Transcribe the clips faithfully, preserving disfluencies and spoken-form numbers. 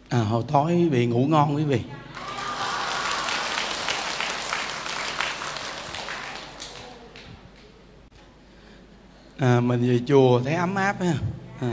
À, hồi tối quý vị ngủ ngon quý vị. À, mình về chùa thấy ấm áp ha. À.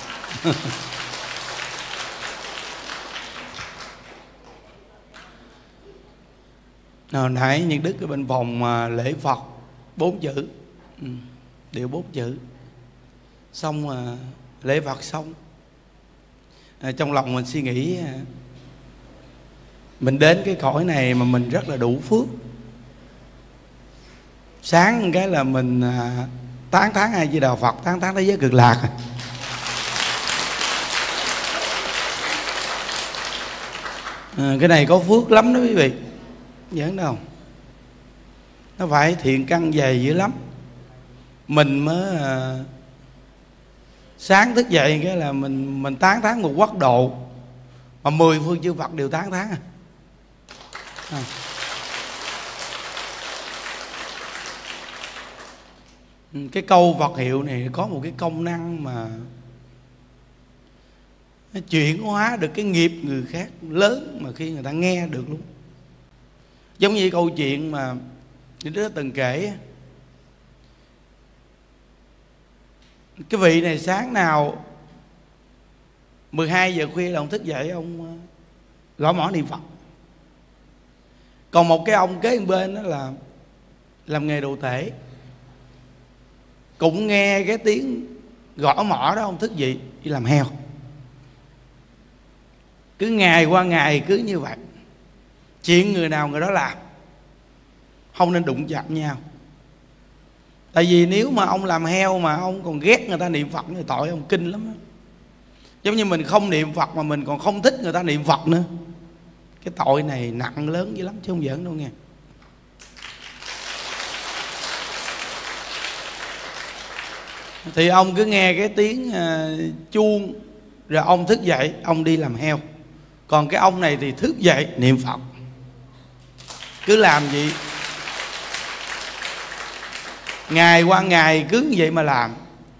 Hồi nãy Nhân Đức ở bên phòng mà lễ Phật bốn chữ, ừ, đều bốn chữ. Xong à, lễ Phật xong, à, trong lòng mình suy nghĩ à, mình đến cái cõi này mà mình rất là đủ phước. Sáng cái là mình à, tán thán A Di Đà Phật, tán thán thế giới cực lạc. À, cái này có phước lắm đó quý vị, giỡn đâu. Nó phải thiện căn dày dữ lắm. Mình mới à, sáng thức dậy cái là mình mình tán thán một quốc độ mà mười phương chư Phật đều tán thán. À. À. Cái câu Phật hiệu này có một cái công năng mà nó chuyển hóa được cái nghiệp người khác lớn mà khi người ta nghe được luôn. Giống như câu chuyện mà những đứa từng kể, cái vị này sáng nào mười hai giờ khuya là ông thức dậy, ông gõ mõ niệm Phật. Còn một cái ông kế bên đó là làm nghề đồ tể, cũng nghe cái tiếng gõ mõ đó ông thức dậy đi làm heo. Cứ ngày qua ngày cứ như vậy, chuyện người nào người đó làm, không nên đụng chạm nhau. Tại vì nếu mà ông làm heo mà ông còn ghét người ta niệm Phật thì tội ông kinh lắm đó. Giống như mình không niệm Phật mà mình còn không thích người ta niệm Phật nữa, cái tội này nặng lớn dữ lắm chứ không giỡn đâu nghe. Thì ông cứ nghe cái tiếng uh, chuông rồi ông thức dậy, ông đi làm heo. Còn cái ông này thì thức dậy niệm Phật. Cứ làm gì ngày qua ngày cứ như vậy mà làm.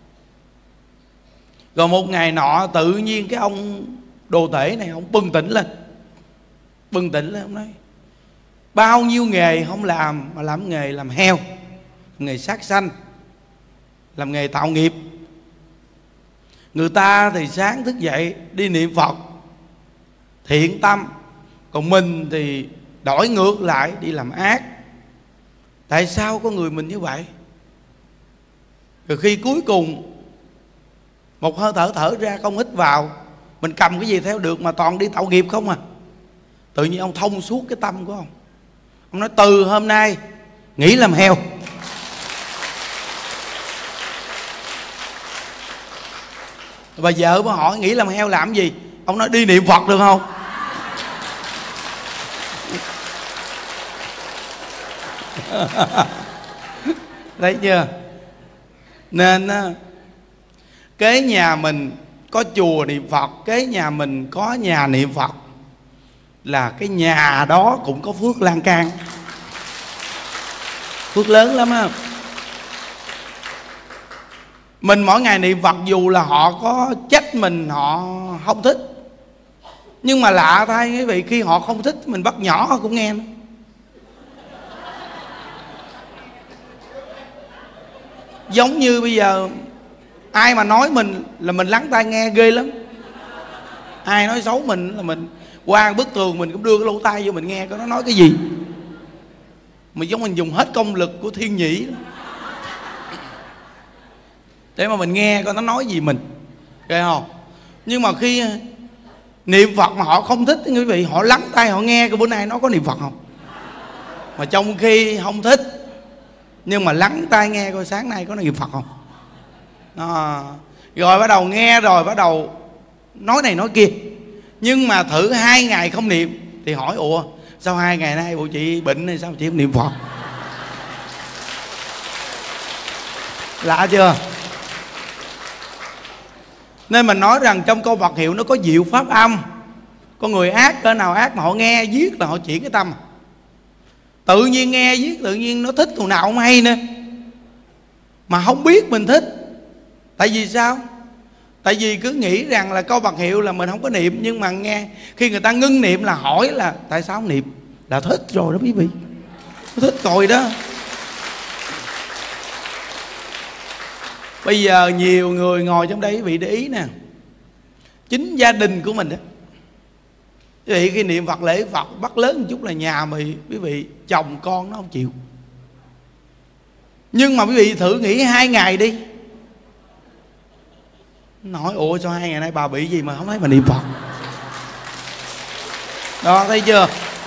Rồi một ngày nọ tự nhiên cái ông đồ tể này ông bừng tỉnh lên. Bừng tỉnh lên ông nói bao nhiêu nghề không làm mà làm nghề làm heo, nghề sát sanh, làm nghề tạo nghiệp. Người ta thì sáng thức dậy đi niệm Phật thiện tâm, còn mình thì đổi ngược lại đi làm ác. Tại sao có người mình như vậy? Rồi khi cuối cùng một hơi thở thở ra không hít vào, mình cầm cái gì theo được mà toàn đi tạo nghiệp không à. Tự nhiên ông thông suốt cái tâm của ông. Ông nói từ hôm nay nghỉ làm heo. Bà vợ mới hỏi nghỉ làm heo làm gì? Ông nói đi niệm Phật được không? Thấy chưa? Nên kế nhà mình có chùa niệm Phật, kế nhà mình có nhà niệm Phật, là cái nhà đó cũng có phước lan can, phước lớn lắm á. Mình mỗi ngày niệm Phật dù là họ có trách mình, họ không thích, nhưng mà lạ thay quý vị, khi họ không thích mình bắt nhỏ họ cũng nghe nữa. Giống như bây giờ ai mà nói mình là mình lắng tai nghe ghê lắm. Ai nói xấu mình là mình qua bức tường mình cũng đưa cái lỗ tai vô mình nghe coi nó nói cái gì. Mà giống mình dùng hết công lực của thiên nhĩ để mà mình nghe coi nó nói gì mình, nghe không? Nhưng mà khi niệm Phật mà họ không thích quý vị, họ lắng tai họ nghe cái bữa nay nó có niệm Phật không. Mà trong khi không thích nhưng mà lắng tai nghe coi sáng nay có niệm Phật không. À, rồi bắt đầu nghe rồi bắt đầu nói này nói kia. Nhưng mà thử hai ngày không niệm thì hỏi ủa sao hai ngày nay bộ chị bệnh hay sao chị không niệm Phật? Lạ chưa? Nên mình nói rằng trong câu Phật hiệu nó có diệu pháp âm. Con người ác cỡ nào ác mà họ nghe viết là họ chuyển cái tâm. Tự nhiên nghe viết tự nhiên nó thích thằng nào không hay nữa, mà không biết mình thích. Tại vì sao? Tại vì cứ nghĩ rằng là câu Phật hiệu là mình không có niệm. Nhưng mà nghe khi người ta ngưng niệm là hỏi là tại sao không niệm, là thích rồi đó quý vị, thích rồi đó. Bây giờ nhiều người ngồi trong đây quý vị để ý nè, chính gia đình của mình đó, quý vị khi niệm Phật lễ Phật bắt lớn một chút là nhà mình, quý vị chồng con nó không chịu. Nhưng mà quý vị thử nghĩ hai ngày đi, nói ủa sao hai ngày nay bà bị gì mà không thấy bà niệm Phật. Đó, thấy chưa?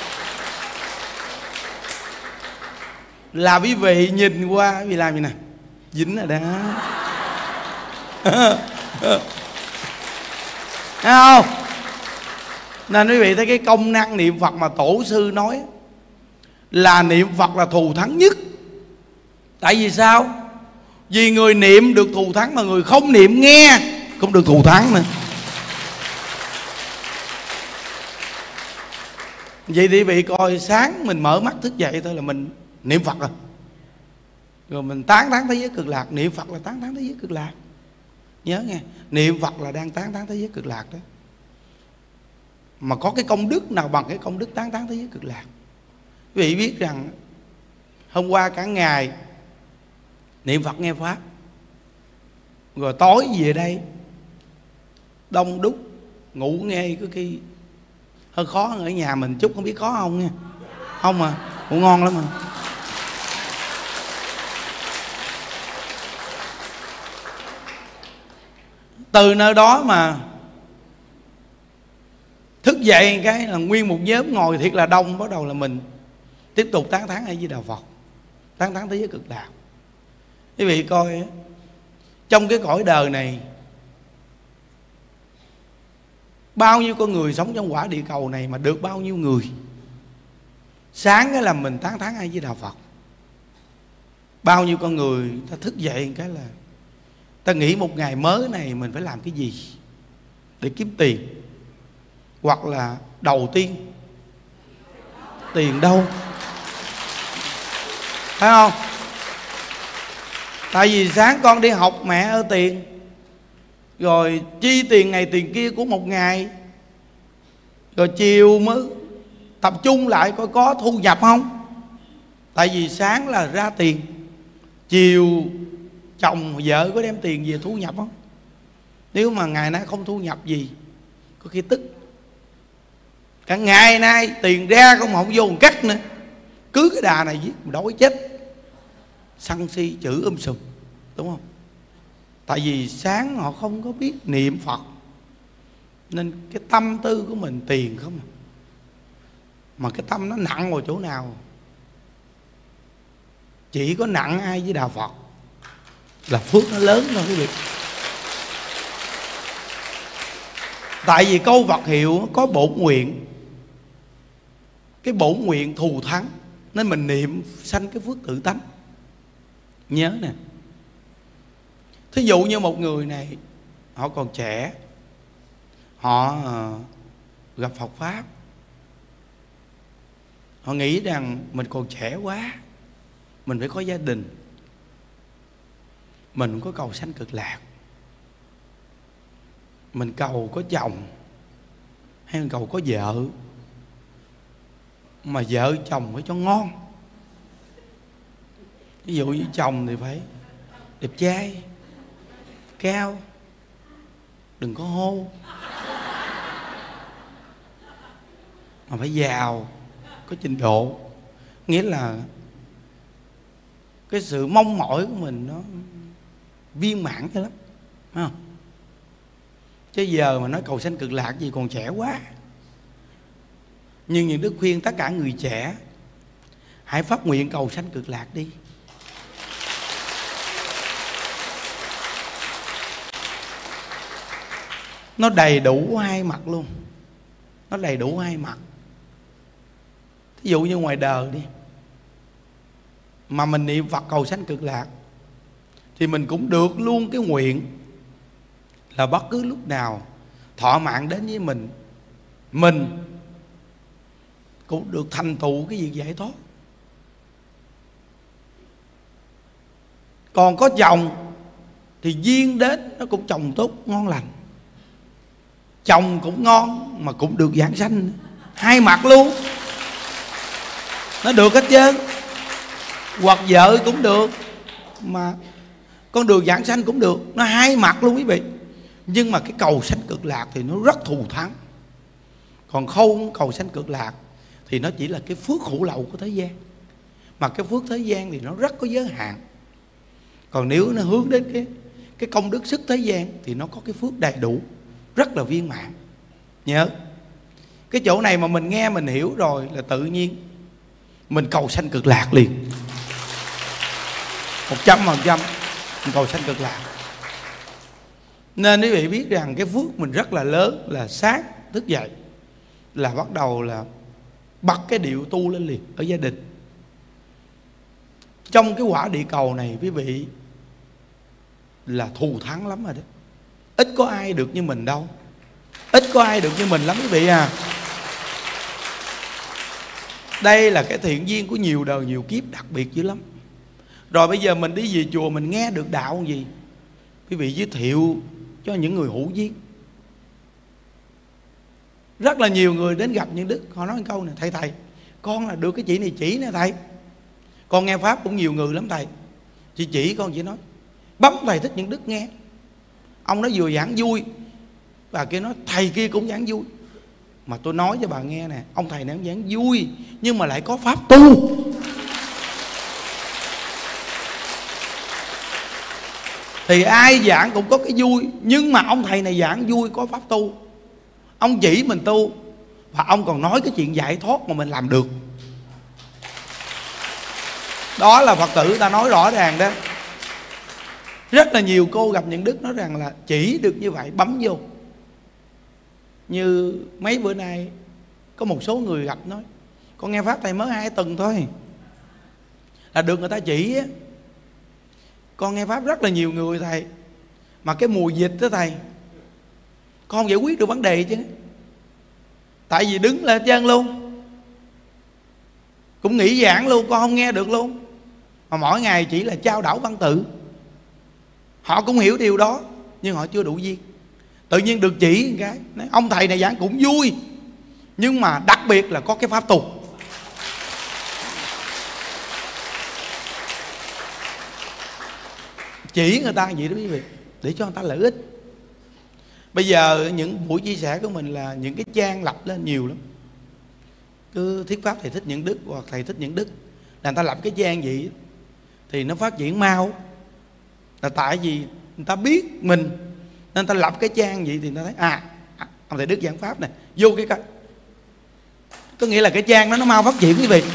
Là quý vị nhìn qua, quý vị làm gì nè, dính rồi đó. Thấy không? Nên quý vị thấy cái công năng niệm Phật mà tổ sư nói là niệm Phật là thù thắng nhất. Tại vì sao? Vì người niệm được thù thắng, mà người không niệm nghe cũng được thù thắng nữa. Vậy thì quý vị coi, sáng mình mở mắt thức dậy thôi là mình niệm Phật rồi, rồi mình tán thán thế giới cực lạc. Niệm Phật là tán thán thế giới cực lạc. Nhớ nghe, niệm Phật là đang tán thán thế giới cực lạc đó. Mà có cái công đức nào bằng cái công đức tán thán thế giới cực lạc? Quý vị biết rằng hôm qua cả ngày niệm Phật nghe Pháp, rồi tối về đây đông đúc ngủ nghe, có khi hơi khó hơn ở nhà mình chút, không biết khó không nha. Không mà, ngủ ngon lắm mà. Từ nơi đó mà thức dậy cái là nguyên một nhóm ngồi thiệt là đông, bắt đầu là mình tiếp tục tán thán A Di Đà Phật, tán thán thế giới cực lạc. Quý vị coi, trong cái cõi đời này bao nhiêu con người sống trong quả địa cầu này mà được bao nhiêu người. Sáng cái là mình tán thán A Di Đà Phật, bao nhiêu con người ta thức dậy cái là ta nghĩ một ngày mới này mình phải làm cái gì để kiếm tiền, hoặc là đầu tiên tiền đâu, phải không? Tại vì sáng con đi học mẹ ơi tiền, rồi chi tiền này tiền kia của một ngày, rồi chiều mới tập trung lại coi có thu nhập không. Tại vì sáng là ra tiền, chiều chồng vợ có đem tiền về thu nhập không. Nếu mà ngày nay không thu nhập gì, có khi tức. Cả ngày nay tiền ra không không vô một cách nữa, cứ cái đà này giết đói chết, sân si chữ um sùm, đúng không? Tại vì sáng họ không có biết niệm Phật, nên cái tâm tư của mình tiền không. Mà cái tâm nó nặng vào chỗ nào? Chỉ có nặng ai với Đạo Phật là phước nó lớn thôi quý vị. Tại vì câu Phật hiệu có bổn nguyện, cái bổn nguyện thù thắng, nên mình niệm sanh cái phước tự tánh. Nhớ nè, thí dụ như một người này họ còn trẻ, họ gặp Phật Pháp, họ nghĩ rằng mình còn trẻ quá, mình phải có gia đình, mình có cầu sanh cực lạc, mình cầu có chồng hay mình cầu có vợ, mà vợ chồng phải cho ngon. Ví dụ như chồng thì phải đẹp trai, cao, đừng có hô, mà phải giàu, có trình độ. Nghĩa là cái sự mong mỏi của mình nó viên mãn cho lắm, phải không? Chứ giờ mà nói cầu sanh cực lạc gì còn trẻ quá. Nhưng những Đức khuyên tất cả người trẻ hãy phát nguyện cầu sanh cực lạc đi. Nó đầy đủ hai mặt luôn. Nó đầy đủ hai mặt. Ví dụ như ngoài đời đi, mà mình niệm Phật cầu sanh cực lạc, thì mình cũng được luôn cái nguyện là bất cứ lúc nào thọ mạng đến với mình, mình cũng được thành tựu cái việc giải thoát. Còn có chồng thì duyên đến nó cũng trồng tốt ngon lành, chồng cũng ngon mà cũng được giảng sanh, hai mặt luôn, nó được hết trơn. Hoặc vợ cũng được mà con đường giảng sanh cũng được, nó hai mặt luôn quý vị. Nhưng mà cái cầu sanh cực lạc thì nó rất thù thắng. Còn không cầu sanh cực lạc thì nó chỉ là cái phước hữu lậu của thế gian. Mà cái phước thế gian thì nó rất có giới hạn. Còn nếu nó hướng đến cái cái công đức sức thế gian thì nó có cái phước đầy đủ, rất là viên mãn. Nhớ cái chỗ này mà mình nghe mình hiểu rồi là tự nhiên mình cầu sanh cực lạc liền, một trăm phần trăm mình cầu sanh cực lạc. Nên quý vị biết rằng cái phước mình rất là lớn, là sáng thức dậy là bắt đầu là bật cái điệu tu lên liền ở gia đình. Trong cái quả địa cầu này quý vị là thù thắng lắm rồi đó. Ít có ai được như mình đâu, ít có ai được như mình lắm quý vị à. Đây là cái thiện duyên của nhiều đời nhiều kiếp đặc biệt dữ lắm. Rồi bây giờ mình đi về chùa mình nghe được đạo gì, quý vị giới thiệu cho những người hữu duyên. Rất là nhiều người đến gặp những đức, họ nói một câu này: thầy thầy con là được cái chị này chỉ nè thầy, con nghe pháp cũng nhiều người lắm thầy, chị chỉ con chỉ nói bấm thầy thích những đức nghe. Ông nói vừa giảng vui, bà kia nói thầy kia cũng giảng vui. Mà tôi nói cho bà nghe nè, ông thầy này ông giảng vui nhưng mà lại có pháp tu. Thì ai giảng cũng có cái vui, nhưng mà ông thầy này giảng vui có pháp tu. Ông chỉ mình tu, và ông còn nói cái chuyện giải thoát mà mình làm được. Đó là Phật tử ta nói rõ ràng đó. Rất là nhiều cô gặp những đức nói rằng là chỉ được như vậy, bấm vô. Như mấy bữa nay có một số người gặp nói con nghe pháp thầy mới hai tuần thôi là được người ta chỉ á. Con nghe pháp rất là nhiều người thầy, mà cái mùa dịch đó thầy, con không giải quyết được vấn đề chứ. Tại vì đứng lên chân luôn, cũng nghỉ giảng luôn, con không nghe được luôn. Mà mỗi ngày chỉ là trao đảo văn tự. Họ cũng hiểu điều đó, nhưng họ chưa đủ duyên. Tự nhiên được chỉ một cái, ông thầy này giảng cũng vui, nhưng mà đặc biệt là có cái pháp tu. Chỉ người ta vậy đó quý vị, để cho người ta lợi ích. Bây giờ những buổi chia sẻ của mình là những cái trang lập lên nhiều lắm. Cứ thuyết pháp thầy thích những đức hoặc thầy thích những đức là người ta lập cái trang vậy thì nó phát triển mau. Là tại vì người ta biết mình nên người ta lập cái trang vậy thì người ta thấy à, ông thầy đức giảng pháp này vô cái cái có nghĩa là cái trang đó nó mau phát triển quý vị.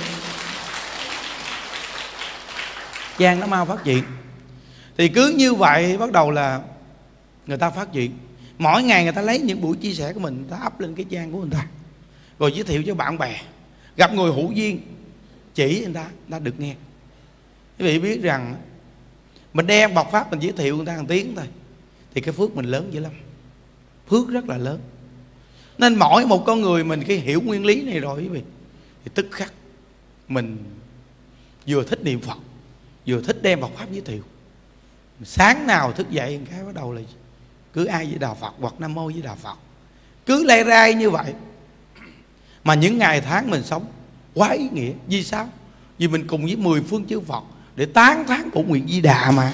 Trang nó mau phát triển. Thì cứ như vậy bắt đầu là người ta phát triển. Mỗi ngày người ta lấy những buổi chia sẻ của mình, người ta up lên cái trang của người ta, rồi giới thiệu cho bạn bè. Gặp người hữu duyên chỉ người ta, người ta được nghe. Quý vị biết rằng mình đem bọc pháp mình giới thiệu người ta một tiếng thôi thì cái phước mình lớn dữ lắm, phước rất là lớn. Nên mỗi một con người mình khi hiểu nguyên lý này rồi quý vị thì tức khắc mình vừa thích niệm Phật, vừa thích đem bọc pháp giới thiệu. Sáng nào thức dậy cái bắt đầu là cứ ai với Đà Phật hoặc Nam Mô với Đà Phật, cứ lay rai như vậy. Mà những ngày tháng mình sống quá ý nghĩa. Vì sao? Vì mình cùng với mười phương chư Phật để tán thán của nguyện Di Đà mà.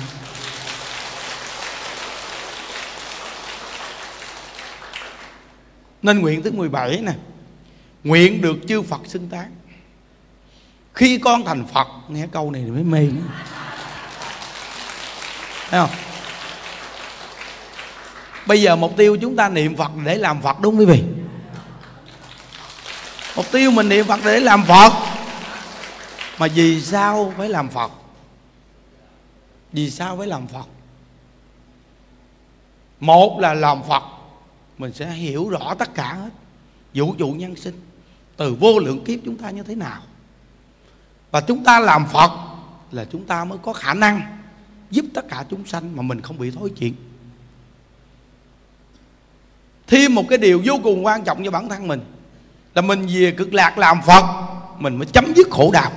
Nên nguyện thứ mười bảy nè, nguyện được chư Phật xưng tán. Khi con thành Phật, nghe câu này mới mê nữa. Thấy không? Bây giờ mục tiêu chúng ta niệm Phật để làm Phật, đúng không quý vị? Mục tiêu mình niệm Phật để làm Phật. Mà vì sao phải làm Phật? Vì sao phải làm Phật? Một là làm Phật mình sẽ hiểu rõ tất cả hết, vũ trụ nhân sinh từ vô lượng kiếp chúng ta như thế nào. Và chúng ta làm Phật là chúng ta mới có khả năng giúp tất cả chúng sanh mà mình không bị thối chuyện. Thêm một cái điều vô cùng quan trọng cho bản thân mình là mình về cực lạc làm Phật, mình mới chấm dứt khổ đau.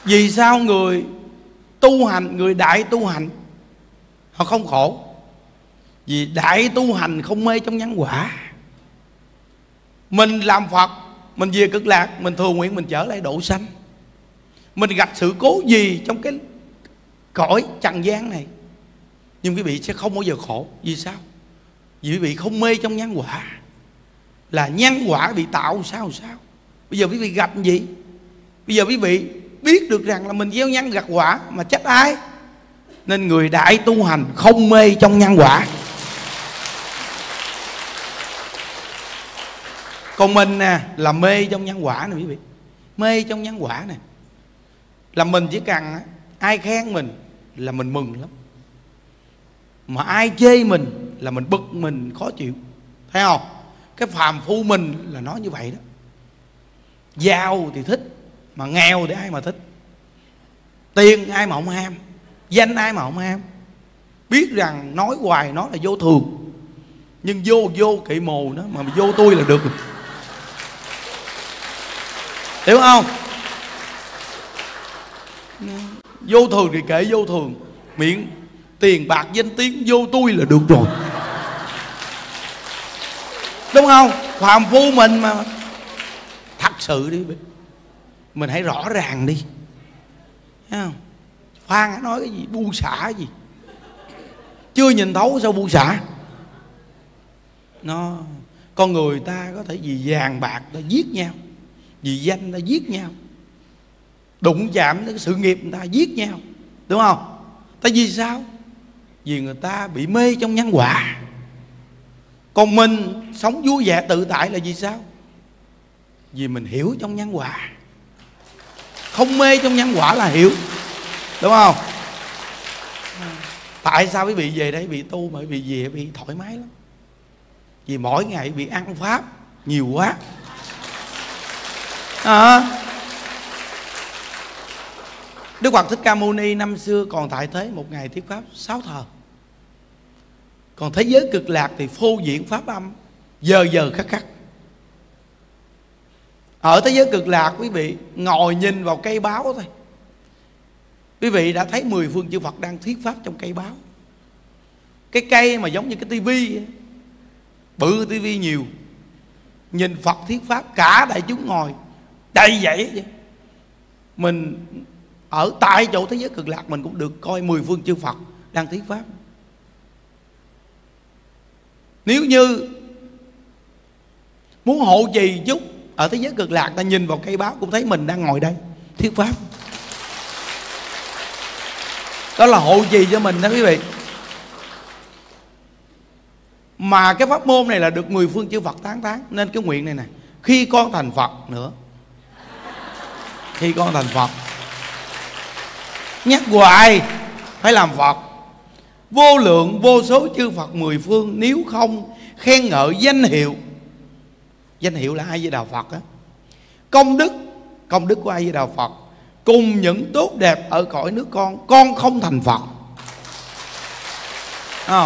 Vì sao người tu hành, người đại tu hành họ không khổ? Vì đại tu hành không mê trong nhân quả. Mình làm Phật, mình về Cực Lạc, mình thừa nguyện mình trở lại độ sanh. Mình gặp sự cố gì trong cái cõi trần gian này, nhưng quý vị sẽ không bao giờ khổ. Vì sao? Vì quý vị không mê trong nhân quả. Là nhân quả bị tạo sao sao. Bây giờ quý vị gặp gì? Bây giờ quý vị biết được rằng là mình gieo nhân gặt quả, mà trách ai? Nên người đại tu hành không mê trong nhân quả. Còn mình nè là mê trong nhân quả nè quý vị. Mê trong nhân quả nè. Là mình chỉ cần ai khen mình là mình mừng lắm, mà ai chê mình là mình bực mình khó chịu. Thấy không? Cái phàm phu mình là nó như vậy đó. Giàu thì thích, mà nghèo thì ai mà thích. Tiền ai mà không ham, danh ai mà không ham. Biết rằng nói hoài nó là vô thường, nhưng vô vô kỵ mồ nó, mà vô tôi là được. Hiểu không? Vô thường thì kệ vô thường, miệng tiền bạc danh tiếng vô tôi là được rồi. Đúng không? Phàm phu mình mà. Thật sự đi, mình hãy rõ ràng đi. Thấy không? Phan nói cái gì buông xả gì, chưa nhìn thấu sao buông xả. Nó con người ta có thể vì vàng bạc ta giết nhau, vì danh ta giết nhau, đụng chạm đến sự nghiệp người ta giết nhau. Đúng không? Tại vì sao? Vì người ta bị mê trong nhân quả. Còn mình sống vui vẻ tự tại là vì sao? Vì mình hiểu trong nhân quả. Không mê trong nhân quả là hiểu. Đúng không? Tại sao quý vị về đây bị tu mà quý vị về bị thoải mái lắm? Vì mỗi ngày bị ăn pháp nhiều quá à. Đức Phật Thích Ca Mâu Ni năm xưa còn tại thế một ngày thuyết pháp sáu thời. Còn thế giới Cực Lạc thì phô diễn pháp âm giờ giờ khắc khắc. Ở thế giới Cực Lạc quý vị ngồi nhìn vào cây báo thôi, quý vị đã thấy mười phương chư Phật đang thuyết pháp trong cây báo. Cái cây mà giống như cái tivi, bự tivi nhiều, nhìn Phật thuyết pháp, cả đại chúng ngồi đầy vậy vậy. Mình ở tại chỗ thế giới Cực Lạc mình cũng được coi mười phương chư Phật đang thuyết pháp. Nếu như muốn hộ trì chút, ở thế giới Cực Lạc ta nhìn vào cây báo cũng thấy mình đang ngồi đây thuyết pháp. Đó là hộ trì cho mình đó quý vị. Mà cái pháp môn này là được mười phương chư Phật tán thán. Nên cái nguyện này nè, khi con thành Phật nữa, khi con thành Phật nhắc hoài phải làm Phật. Vô lượng vô số chư Phật mười phương nếu không khen ngợi danh hiệu. Danh hiệu là A Di Đà Phật á. Công đức, công đức của A Di Đà Phật cùng những tốt đẹp ở cõi nước con, con không thành Phật. Không?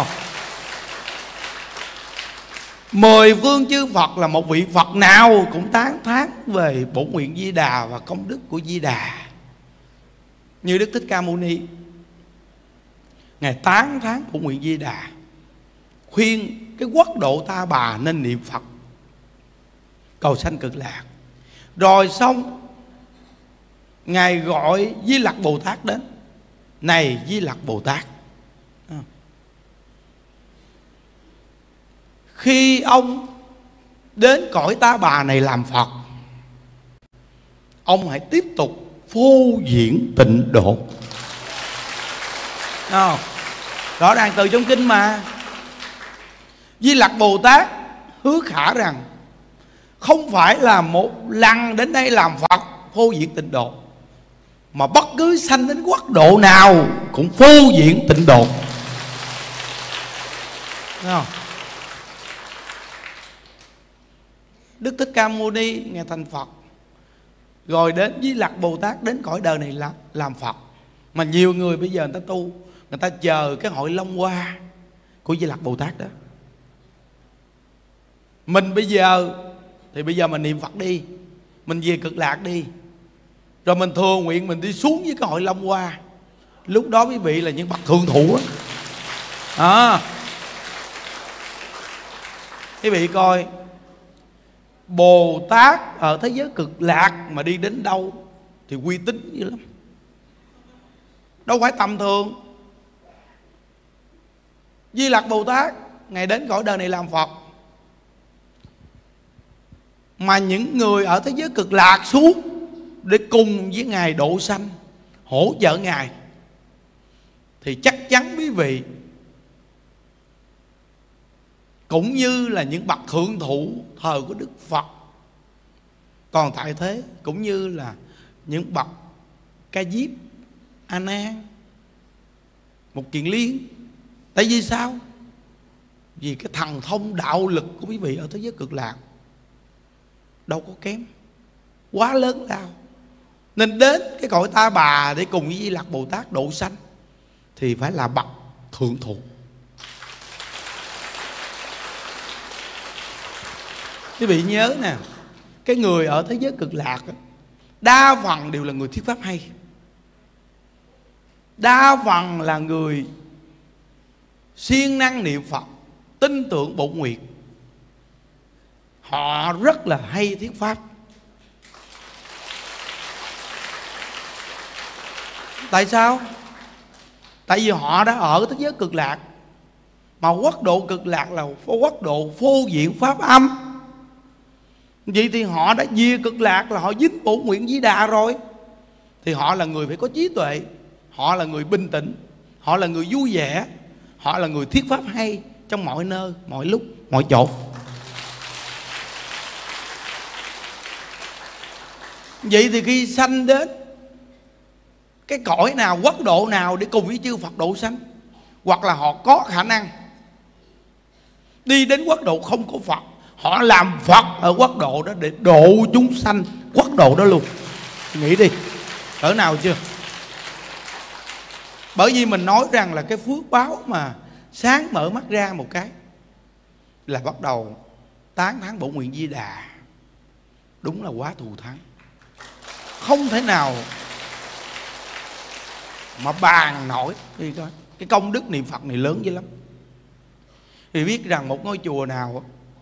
Mười phương chư Phật là một vị Phật nào cũng tán thán về bổn nguyện Di Đà và công đức của Di Đà. Như Đức Thích Ca Mâu Ni, Ngài tán thán bổn nguyện Di Đà, khuyên cái quốc độ Ta Bà nên niệm Phật cầu sanh Cực Lạc. Rồi xong Ngài gọi Di Lặc Bồ Tát đến. Này Di Lặc Bồ Tát, khi ông đến cõi Ta Bà này làm Phật, ông hãy tiếp tục phô diễn tịnh độ. Không? Rõ ràng từ trong kinh mà. Di Lặc Bồ Tát hứa khả rằng không phải là một lần đến đây làm Phật phô diễn tịnh độ, mà bất cứ sanh đến quốc độ nào cũng phô diễn tịnh độ. Thấy không? Đức Thích Ca Mâu Ni Ngài thành Phật, rồi đến Di Lặc Bồ Tát đến cõi đời này làm, làm Phật. Mà nhiều người bây giờ người ta tu, người ta chờ cái hội Long Hoa của Di Lặc Bồ Tát đó. Mình bây giờ thì bây giờ mình niệm Phật đi, mình về Cực Lạc đi. rồi mình thừa nguyện mình đi xuống với cái hội Long Hoa. Lúc đó quý vị là những bậc thượng thủ á. À, quý vị coi Bồ Tát ở thế giới cực lạc mà đi đến đâu thì uy tín dữ lắm, đâu phải tầm thường. Di Lặc Bồ Tát Ngài đến cõi đời này làm Phật, mà những người ở thế giới cực lạc xuống để cùng với Ngài độ sanh, hỗ trợ Ngài, thì chắc chắn quý vị cũng như là những bậc thượng thủ thời của Đức Phật còn tại thế, cũng như là những bậc Ca Diếp, A Nan, Một Kiền Liên. Tại vì sao? Vì cái thần thông đạo lực của quý vị ở thế giới cực lạc đâu có kém, quá lớn lao. Nên đến cái cõi Ta Bà để cùng với Di Lặc Bồ Tát độ sanh thì phải là bậc thượng thủ. Quý vị nhớ nè, cái người ở thế giới cực lạc đa phần đều là người thuyết pháp hay, đa phần là người siêng năng niệm Phật, tin tưởng bổn nguyện. Họ rất là hay thuyết pháp. Tại sao? Tại vì họ đã ở thế giới cực lạc, mà quốc độ cực lạc là quốc độ phô diện pháp âm. Vậy thì họ đã về cực lạc là họ dính bổn nguyện Di Đà rồi. Thì họ là người phải có trí tuệ, họ là người bình tĩnh, họ là người vui vẻ, họ là người thuyết pháp hay trong mọi nơi, mọi lúc, mọi chỗ. Vậy thì khi sanh đến cái cõi nào, quốc độ nào để cùng với chư Phật độ sanh, hoặc là họ có khả năng đi đến quốc độ không có Phật, họ làm Phật ở quốc độ đó để độ chúng sanh quốc độ đó luôn. Nghĩ đi, cỡ nào chưa? Bởi vì mình nói rằng là cái phước báo mà sáng mở mắt ra một cái là bắt đầu tán thán bổn nguyện Di Đà. Đúng là quá thù thắng, không thể nào mà bàn nổi. Đi coi, cái công đức niệm Phật này lớn dữ lắm. Thì biết rằng một ngôi chùa nào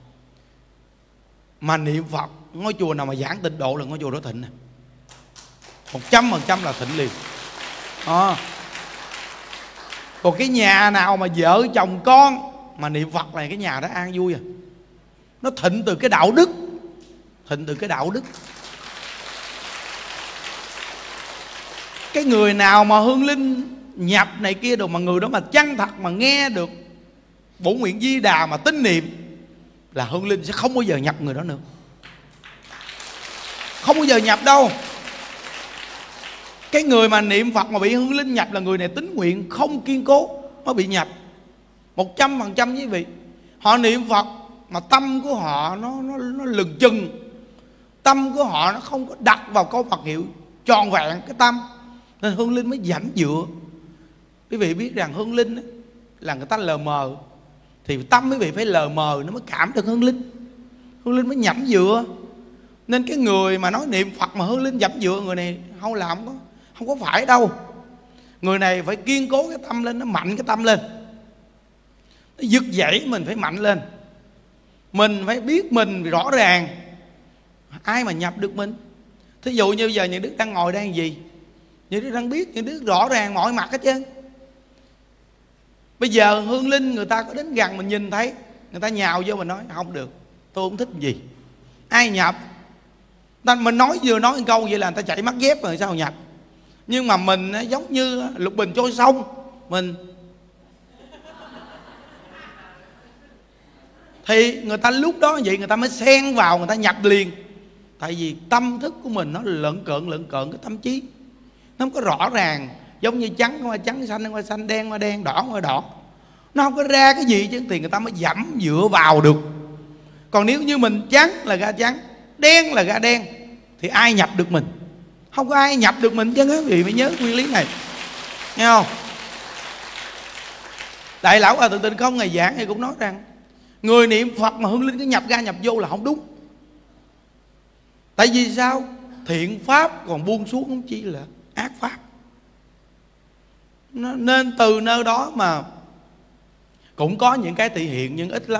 mà niệm Phật, ngôi chùa nào mà giảng tịnh độ là ngôi chùa đó thịnh nè, một trăm phần trăm là thịnh liền. À, còn cái nhà nào mà vợ chồng con mà niệm Phật là cái nhà đó an vui à. Nó thịnh từ cái đạo đức, thịnh từ cái đạo đức. Cái người nào mà hương linh nhập này kia đồ, mà người đó mà chân thật mà nghe được bổn nguyện Di Đà mà tín niệm, là hương linh sẽ không bao giờ nhập người đó nữa, không bao giờ nhập đâu. Cái người mà niệm Phật mà bị hương linh nhập là người này tín nguyện không kiên cố mới bị nhập. Một trăm phần trăm quý vị. Họ niệm Phật mà tâm của họ nó, nó, nó lừng chừng, tâm của họ nó không có đặt vào câu Phật hiệu tròn vẹn cái tâm, nên hương linh mới dẫn dựa. Quý vị biết rằng hương linh ấy, là người ta lờ mờ, thì tâm quý vị phải lờ mờ nó mới cảm được hương linh, hương linh mới nhẩm dựa. Nên cái người mà nói niệm Phật mà hương linh nhẩm dựa, người này không làm, không có, không có phải đâu. Người này phải kiên cố cái tâm lên, nó mạnh cái tâm lên, nó giật dậy mình phải mạnh lên. Mình phải biết mình rõ ràng, ai mà nhập được mình. Thí dụ như bây giờ những đứa đang ngồi đang gì, những đứa đang biết, những đứa rõ ràng mọi mặt hết trơn. Bây giờ hương linh người ta có đến gần mình nhìn thấy, người ta nhào vô mình nói không được, tôi không thích gì. Ai nhập? Mình nói vừa nói một câu vậy là người ta chạy mắt dép rồi sao nhập. Nhưng mà mình giống như lục bình trôi sông, mình thì người ta lúc đó vậy người ta mới xen vào, người ta nhập liền. Tại vì tâm thức của mình nó lợn cợn lợn cợn cái tâm trí, nó không có rõ ràng. Giống như trắng qua trắng, xanh qua xanh, đen qua đen, đỏ qua đỏ, nó không có ra cái gì chứ, thì người ta mới dẫm dựa vào được. Còn nếu như mình trắng là ra trắng, đen là ra đen, thì ai nhập được mình? Không có ai nhập được mình chứ. Quý vị phải nhớ nguyên lý này, nghe không? Đại lão Hòa Thượng Tịnh Không ngày giảng thì cũng nói rằng người niệm Phật mà hương linh cứ nhập ra nhập vô là không đúng. Tại vì sao? thiện pháp, còn buông xuống không chi là ác pháp. Nên từ nơi đó mà cũng có những cái thị hiện nhưng ít lắm,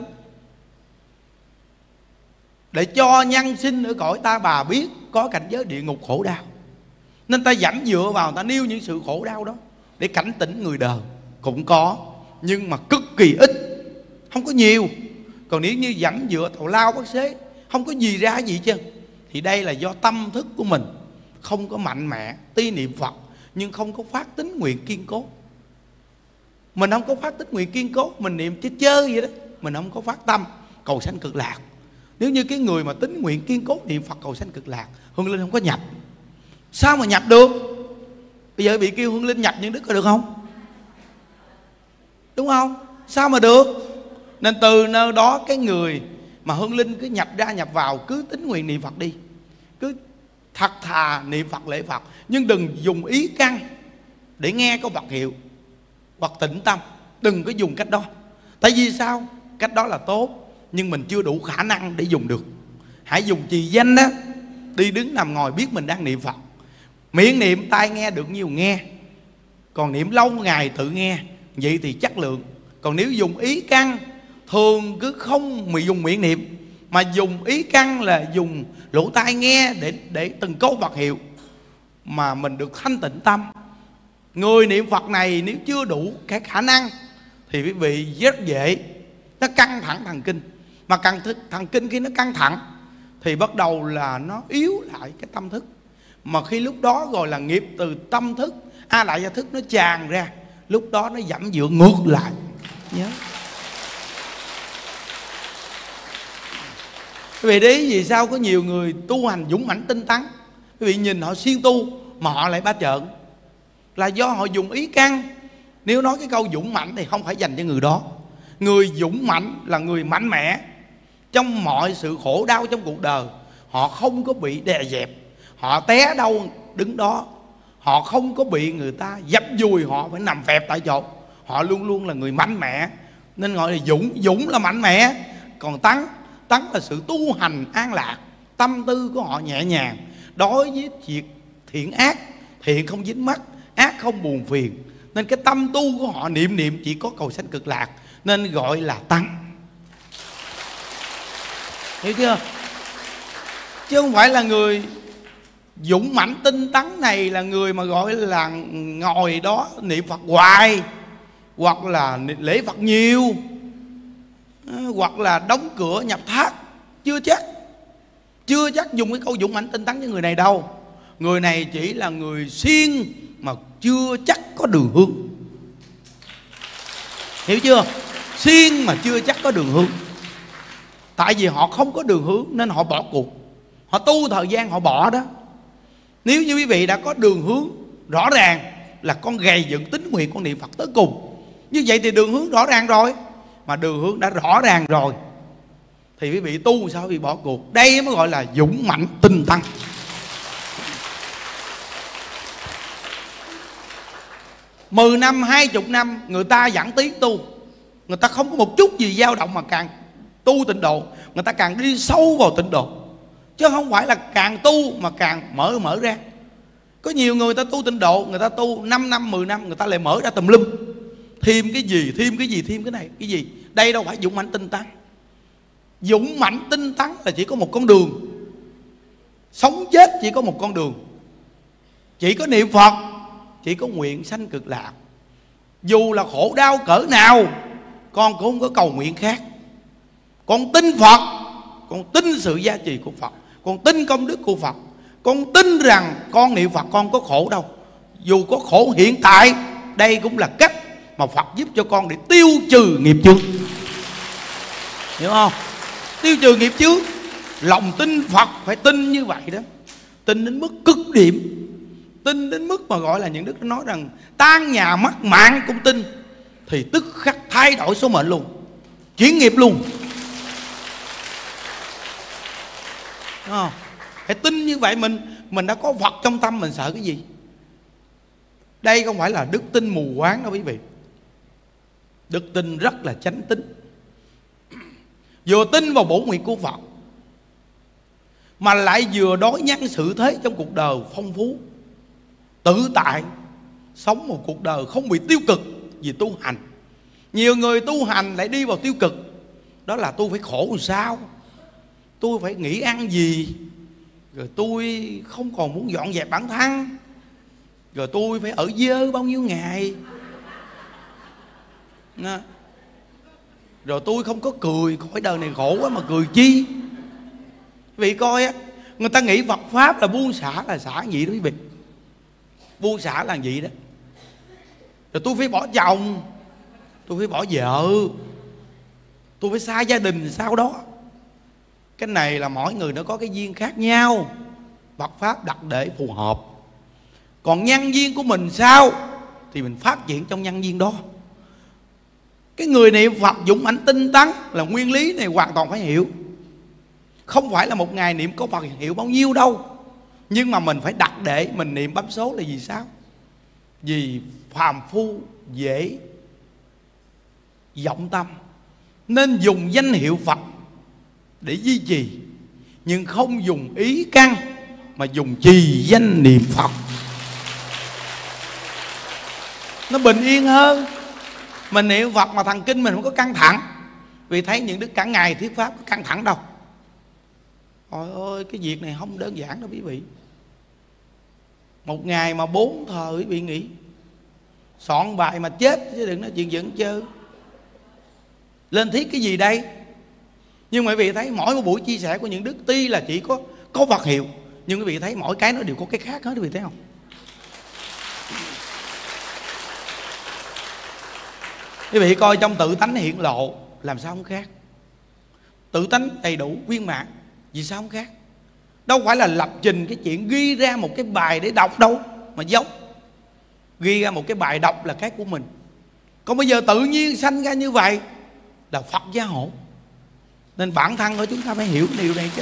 để cho nhân sinh ở cõi ta bà biết có cảnh giới địa ngục khổ đau. Nên ta dẫn dựa vào, ta nêu những sự khổ đau đó để cảnh tỉnh người đời. Cũng có, nhưng mà cực kỳ ít, không có nhiều. Còn nếu như dẫn dựa tào lao bác xế, không có gì ra gì chứ, thì đây là do tâm thức của mình không có mạnh mẽ. Tuy niệm Phật nhưng không có phát tín nguyện kiên cố. Mình không có phát tín nguyện kiên cố, mình niệm chơi chơi vậy đó, mình không có phát tâm cầu sanh cực lạc. Nếu như cái người mà tín nguyện kiên cố niệm Phật cầu sanh cực lạc, Hương Linh không có nhập. Sao mà nhập được? Bây giờ bị kêu Hương Linh nhập những đức có được không? Đúng không? Sao mà được? Nên từ nơi đó cái người mà Hương Linh cứ nhập ra nhập vào, cứ tín nguyện niệm Phật đi, cứ thật thà niệm Phật lễ Phật, nhưng đừng dùng ý căn để nghe có Phật hiệu hoặc tĩnh tâm. Đừng có dùng cách đó. Tại vì sao? Cách đó là tốt, nhưng mình chưa đủ khả năng để dùng được. Hãy dùng trì danh đó, đi đứng nằm ngồi biết mình đang niệm Phật. Miệng niệm, tai nghe được nhiều nghe. Còn niệm lâu ngày tự nghe, vậy thì chất lượng. Còn nếu dùng ý căn, thường cứ không mà dùng miệng niệm, mà dùng ý căn là dùng lỗ tai nghe để, để từng câu Phật hiệu, mà mình được thanh tịnh tâm. Người niệm Phật này nếu chưa đủ cái khả năng thì quý vị rất dễ nó căng thẳng thần kinh. Mà căng thức, thần kinh khi nó căng thẳng thì bắt đầu là nó yếu lại cái tâm thức. Mà khi lúc đó gọi là nghiệp từ tâm thức, A lại gia thức nó tràn ra, lúc đó nó dẫm dựa ngược lại. Nhớ quý vị đấy, vì sao có nhiều người tu hành dũng mãnh tinh tấn, quý vị nhìn họ siêng tu mà họ lại ba trợn, là do họ dùng ý căn. Nếu nói cái câu dũng mãnh thì không phải dành cho người đó. Người dũng mãnh là người mạnh mẽ trong mọi sự khổ đau trong cuộc đời. Họ không có bị đè dẹp, họ té đâu đứng đó, họ không có bị người ta dập dùi họ phải nằm phẹp tại chỗ. Họ luôn luôn là người mạnh mẽ, nên gọi là dũng. Dũng là mạnh mẽ. Còn tấn, tấn là sự tu hành an lạc. Tâm tư của họ nhẹ nhàng đối với việc thiện ác. Thiện không dính mắc, ác không buồn phiền. Nên cái tâm tu của họ niệm niệm chỉ có cầu sanh cực lạc, nên gọi là tăng. Hiểu chưa? Chứ không phải là người dũng mãnh tinh tấn này là người mà gọi là ngồi đó niệm Phật hoài, hoặc là lễ Phật nhiều, hoặc là đóng cửa nhập tháp. Chưa chắc. Chưa chắc dùng cái câu dũng mãnh tinh tấn cho người này đâu. Người này chỉ là người siêng mà chưa chắc có đường hướng. Hiểu chưa? Siêng mà chưa chắc có đường hướng. Tại vì họ không có đường hướng nên họ bỏ cuộc. Họ tu thời gian họ bỏ đó. Nếu như quý vị đã có đường hướng rõ ràng là con gầy dựng tín nguyện, con niệm Phật tới cùng, như vậy thì đường hướng rõ ràng rồi. Mà đường hướng đã rõ ràng rồi thì quý vị tu sao quý vị bỏ cuộc? Đây mới gọi là dũng mãnh tinh tấn. Mười năm, hai chục năm người ta dẫn tiến tu, người ta không có một chút gì dao động, mà càng tu tịnh độ người ta càng đi sâu vào tịnh độ, chứ không phải là càng tu mà càng mở mở ra. Có nhiều người ta tu tịnh độ, người ta tu năm năm, mười năm, người ta lại mở ra tùm lum, thêm cái gì, thêm cái gì, thêm cái này, cái gì. Đây đâu phải dũng mãnh tinh tấn. Dũng mãnh tinh tấn là chỉ có một con đường. Sống chết chỉ có một con đường. Chỉ có niệm Phật, chỉ có nguyện sanh cực lạc. Dù là khổ đau cỡ nào, con cũng không có cầu nguyện khác. Con tin Phật, con tin sự gia trì của Phật, con tin công đức của Phật, con tin rằng con niệm Phật con có khổ đâu. Dù có khổ hiện tại, đây cũng là cách mà Phật giúp cho con để tiêu trừ nghiệp chướng. Hiểu không? Tiêu trừ nghiệp chướng. Lòng tin Phật phải tin như vậy đó. Tin đến mức cực điểm. Tin đến mức mà gọi là những đức nói rằng tan nhà mất mạng cũng tin, thì tức khắc thay đổi số mệnh luôn, chuyển nghiệp luôn. Đúng không? Phải tin như vậy. Mình mình đã có Phật trong tâm, mình sợ cái gì? Đây không phải là đức tin mù quáng đâu quý vị. Đức tin rất là chánh tín. Vừa tin vào bổn nguyện của Phật, mà lại vừa đối nhân xử thế trong cuộc đời phong phú, tự tại, sống một cuộc đời không bị tiêu cực vì tu hành. Nhiều người tu hành lại đi vào tiêu cực, đó là tôi phải khổ làm sao, tôi phải nghĩ ăn gì, rồi tôi không còn muốn dọn dẹp bản thân, rồi tôi phải ở dơ bao nhiêu ngày, rồi tôi không có cười, khỏi đời này khổ quá mà cười chi. Vì coi á, người ta nghĩ Phật Pháp là buông xả, là xả gì đó quý vị. Buông xả là gì đó. Rồi tôi phải bỏ chồng, tôi phải bỏ vợ, tôi phải xa gia đình sau đó. Cái này là mỗi người nó có cái duyên khác nhau, Phật Pháp đặt để phù hợp. Còn nhân duyên của mình sao thì mình phát triển trong nhân duyên đó. Cái người niệm Phật dũng mãnh tinh tấn là nguyên lý này hoàn toàn phải hiểu. Không phải là một ngày niệm có Phật hiểu bao nhiêu đâu, nhưng mà mình phải đặt để mình niệm bấm số là vì sao? Vì phàm phu dễ vọng tâm, nên dùng danh hiệu Phật để duy trì, nhưng không dùng ý căn mà dùng trì danh niệm Phật. Nó bình yên hơn. Mình niệm Phật mà thần kinh mình không có căng thẳng. Vì thấy những đức cả ngày thuyết pháp có căng thẳng đâu. Trời ơi, cái việc này không đơn giản đâu quý vị. Một ngày mà bốn thờ quý vị nghĩ, soạn bài mà chết chứ đừng nói chuyện dẫn chơi. Lên thiết cái gì đây? Nhưng mà quý vị thấy mỗi một buổi chia sẻ của những đức tuy là chỉ có có vật hiệu, nhưng quý vị thấy mỗi cái nó đều có cái khác hết, quý vị thấy không? Quý vị coi trong tự tánh hiện lộ làm sao không khác. Tự tánh đầy đủ viên mãn, vì sao không khác? Đâu phải là lập trình cái chuyện ghi ra một cái bài để đọc đâu mà giống. Ghi ra một cái bài đọc là cái của mình. Còn bây giờ tự nhiên sanh ra như vậy là Phật gia hộ. Nên bản thân của chúng ta phải hiểu điều này chứ.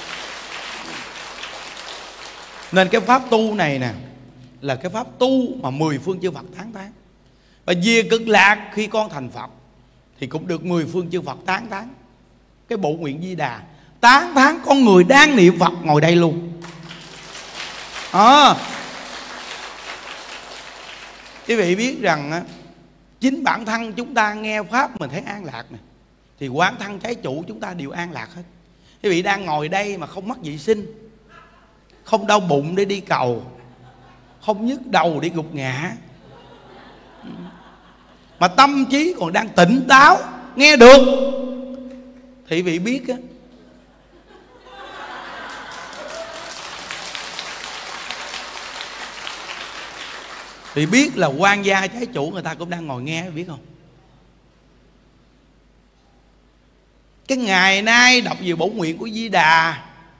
Nên cái pháp tu này nè là cái pháp tu mà mười phương chư Phật tán tán. Và về cực lạc khi con thành Phật thì cũng được mười phương chư Phật tán tán. Cái bộ nguyện Di Đà tán tán con người đang niệm Phật ngồi đây luôn. À, quý vị biết rằng á, chính bản thân chúng ta nghe pháp mình thấy an lạc nè, thì quán thân trái chủ chúng ta đều an lạc hết. Quý vị đang ngồi đây mà không mắc vệ sinh, không đau bụng để đi cầu, không nhức đầu để gục ngã, mà tâm trí còn đang tỉnh táo nghe được, thì quý vị biết á, thì biết là quan gia trái chủ người ta cũng đang ngồi nghe, biết không? Cái ngày nay đọc về bổn nguyện của Di Đà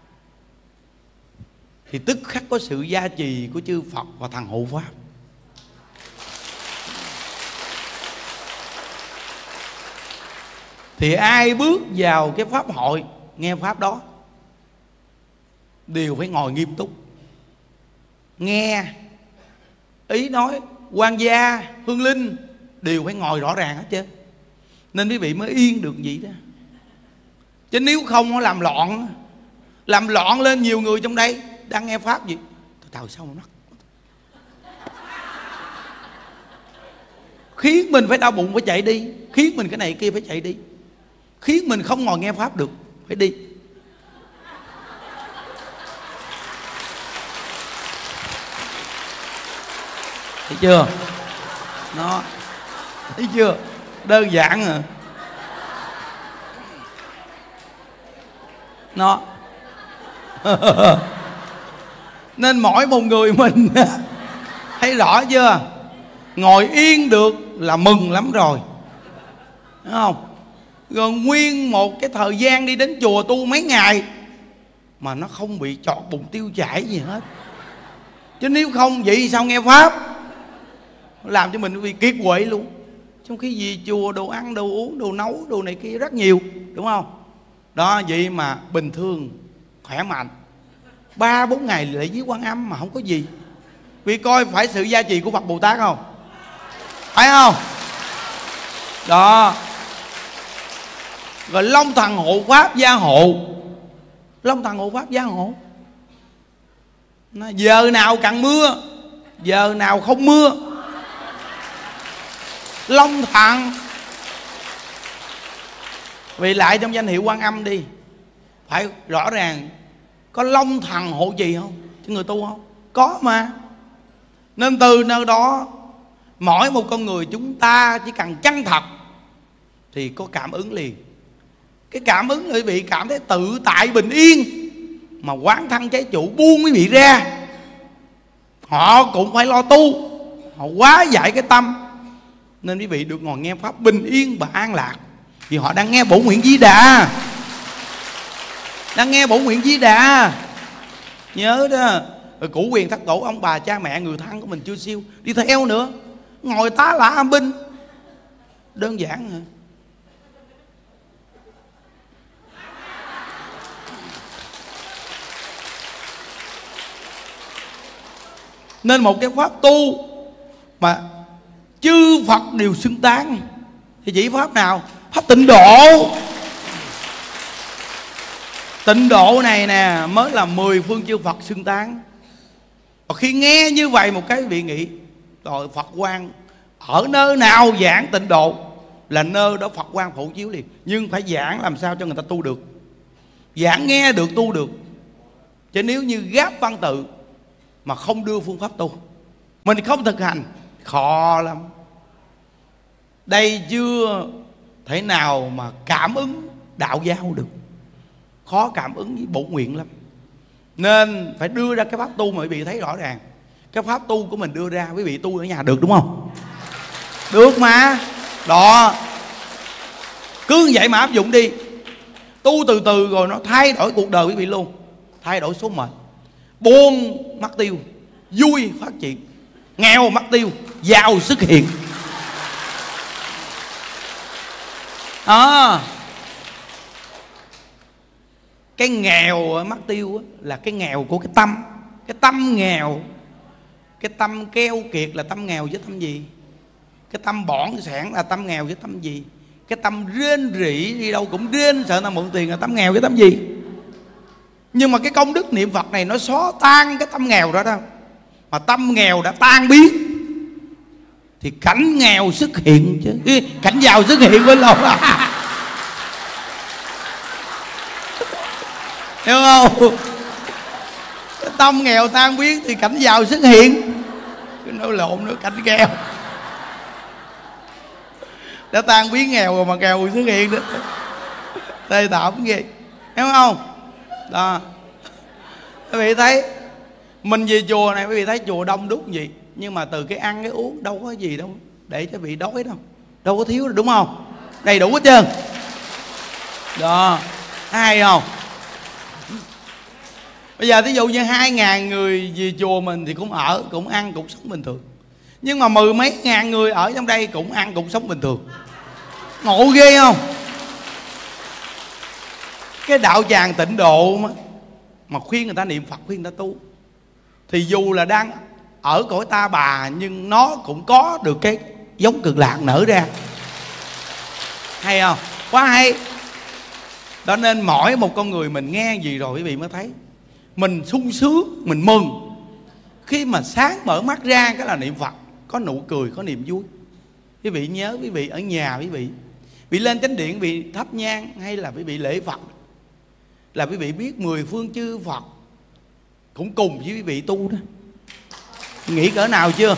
thì tức khắc có sự gia trì của chư Phật và thằng hộ pháp. Thì ai bước vào cái pháp hội nghe pháp đó đều phải ngồi nghiêm túc nghe. Ý nói quan gia, hương linh đều phải ngồi rõ ràng hết chứ. Nên quý vị mới yên được vậy đó. Chứ nếu không nó làm loạn, làm loạn lên nhiều người trong đây đang nghe pháp gì tao sao mà mắc, khiến mình phải đau bụng phải chạy đi, khiến mình cái này kia phải chạy đi, khiến mình không ngồi nghe pháp được phải đi. Thấy chưa? Nó thấy chưa? Đơn giản à. Nó nên mỗi một người mình thấy rõ chưa? Ngồi yên được là mừng lắm rồi, đúng không? Rồi nguyên một cái thời gian đi đến chùa tu mấy ngày mà nó không bị chọt bụng tiêu chảy gì hết. Chứ nếu không vậy sao nghe pháp, làm cho mình bị kiệt quệ luôn. Trong khi gì chùa đồ ăn, đồ uống, đồ nấu, đồ này kia rất nhiều, đúng không? Đó, vậy mà bình thường khỏe mạnh ba bốn ngày lễ với Quan Âm mà không có gì. Vì coi phải sự gia trì của Phật Bồ Tát không? Phải không? Đó. Rồi Long Thần hộ pháp gia hộ Long thần hộ pháp gia hộ. Giờ nào càng mưa, giờ nào không mưa, Long thần. Vì lại trong danh hiệu Quan Âm đi, phải rõ ràng có Long thần hộ trì không cho người tu không? Có mà. Nên từ nơi đó, mỗi một con người chúng ta chỉ cần chân thật thì có cảm ứng liền. Cái cảm ứng quý vị cảm thấy tự tại bình yên, mà quán thân trái chủ buông quý vị ra. Họ cũng phải lo tu, họ quá giải cái tâm, nên quý vị được ngồi nghe pháp bình yên và an lạc. Vì họ đang nghe bổ nguyện Di Đà, đang nghe bổ nguyện Di Đà. Nhớ đó, rồi củ quyền thất tổ, ông bà cha mẹ người thân của mình chưa siêu đi theo nữa, ngồi tá lả âm binh. Đơn giản hả? Nên một cái pháp tu mà chư Phật đều xưng tán thì chỉ pháp nào? Pháp tịnh độ. Tịnh độ này nè mới là mười phương chư Phật xưng tán. Và khi nghe như vậy một cái vị nghĩ rồi Phật quang ở nơi nào giảng tịnh độ là nơi đó Phật quang phổ chiếu liền. Nhưng phải giảng làm sao cho người ta tu được, giảng nghe được tu được. Chứ nếu như gáp văn tự mà không đưa phương pháp tu, mình không thực hành, khó lắm. Đây chưa thể nào mà cảm ứng đạo giao được, khó cảm ứng với bổ nguyện lắm. Nên phải đưa ra cái pháp tu mà quý vị thấy rõ ràng. Cái pháp tu của mình đưa ra, quý vị tu ở nhà được đúng không? Được mà. Đó, cứ vậy mà áp dụng đi. Tu từ từ rồi nó thay đổi cuộc đời quý vị luôn. Thay đổi số mệnh. Buông mất tiêu, vui phát triển. Nghèo mất tiêu, giàu xuất hiện. À, cái nghèo mất tiêu là cái nghèo của cái tâm. Cái tâm nghèo, cái tâm keo kiệt là tâm nghèo với tâm gì? Cái tâm bỏn sẻn là tâm nghèo với tâm gì? Cái tâm rên rỉ đi đâu cũng rên sợ ta mượn tiền là tâm nghèo với tâm gì? Nhưng mà cái công đức niệm Phật này nó xóa tan cái tâm nghèo đó đâu. Mà tâm nghèo đã tan biến thì cảnh nghèo xuất hiện chứ, cảnh giàu xuất hiện với lâu. Hiểu không? Cái tâm nghèo tan biến thì cảnh giàu xuất hiện. Cái nói lộn nữa, cảnh nghèo đã tan biến nghèo rồi mà nghèo xuất hiện nữa. Tê tởm gì, hiểu không? Đó, quý vị thấy mình về chùa này, quý vị thấy chùa đông đúc gì, nhưng mà từ cái ăn cái uống đâu có gì đâu để cho vị đói đâu, đâu có thiếu đâu, đúng không? Đầy đủ hết trơn. Đó, hay không? Bây giờ thí dụ như hai ngàn người về chùa mình thì cũng ở, cũng ăn, cũng sống bình thường. Nhưng mà mười mấy ngàn người ở trong đây cũng ăn, cũng sống bình thường. Ngộ ghê không? Cái đạo tràng tịnh độ mà, mà khuyên người ta niệm Phật, khuyên người ta tu, thì dù là đang ở cõi ta bà nhưng nó cũng có được cái giống Cực Lạc nở ra. Hay không? Quá hay. Đó nên mỗi một con người mình nghe gì rồi quý vị mới thấy mình sung sướng, mình mừng. Khi mà sáng mở mắt ra cái là niệm Phật, có nụ cười, có niềm vui. Quý vị nhớ, quý vị ở nhà quý vị bị lên chánh điện, bị thắp nhang hay là quý vị lễ Phật, là quý vị biết mười phương chư Phật cũng cùng với quý vị tu đó. Nghĩ cỡ nào chưa?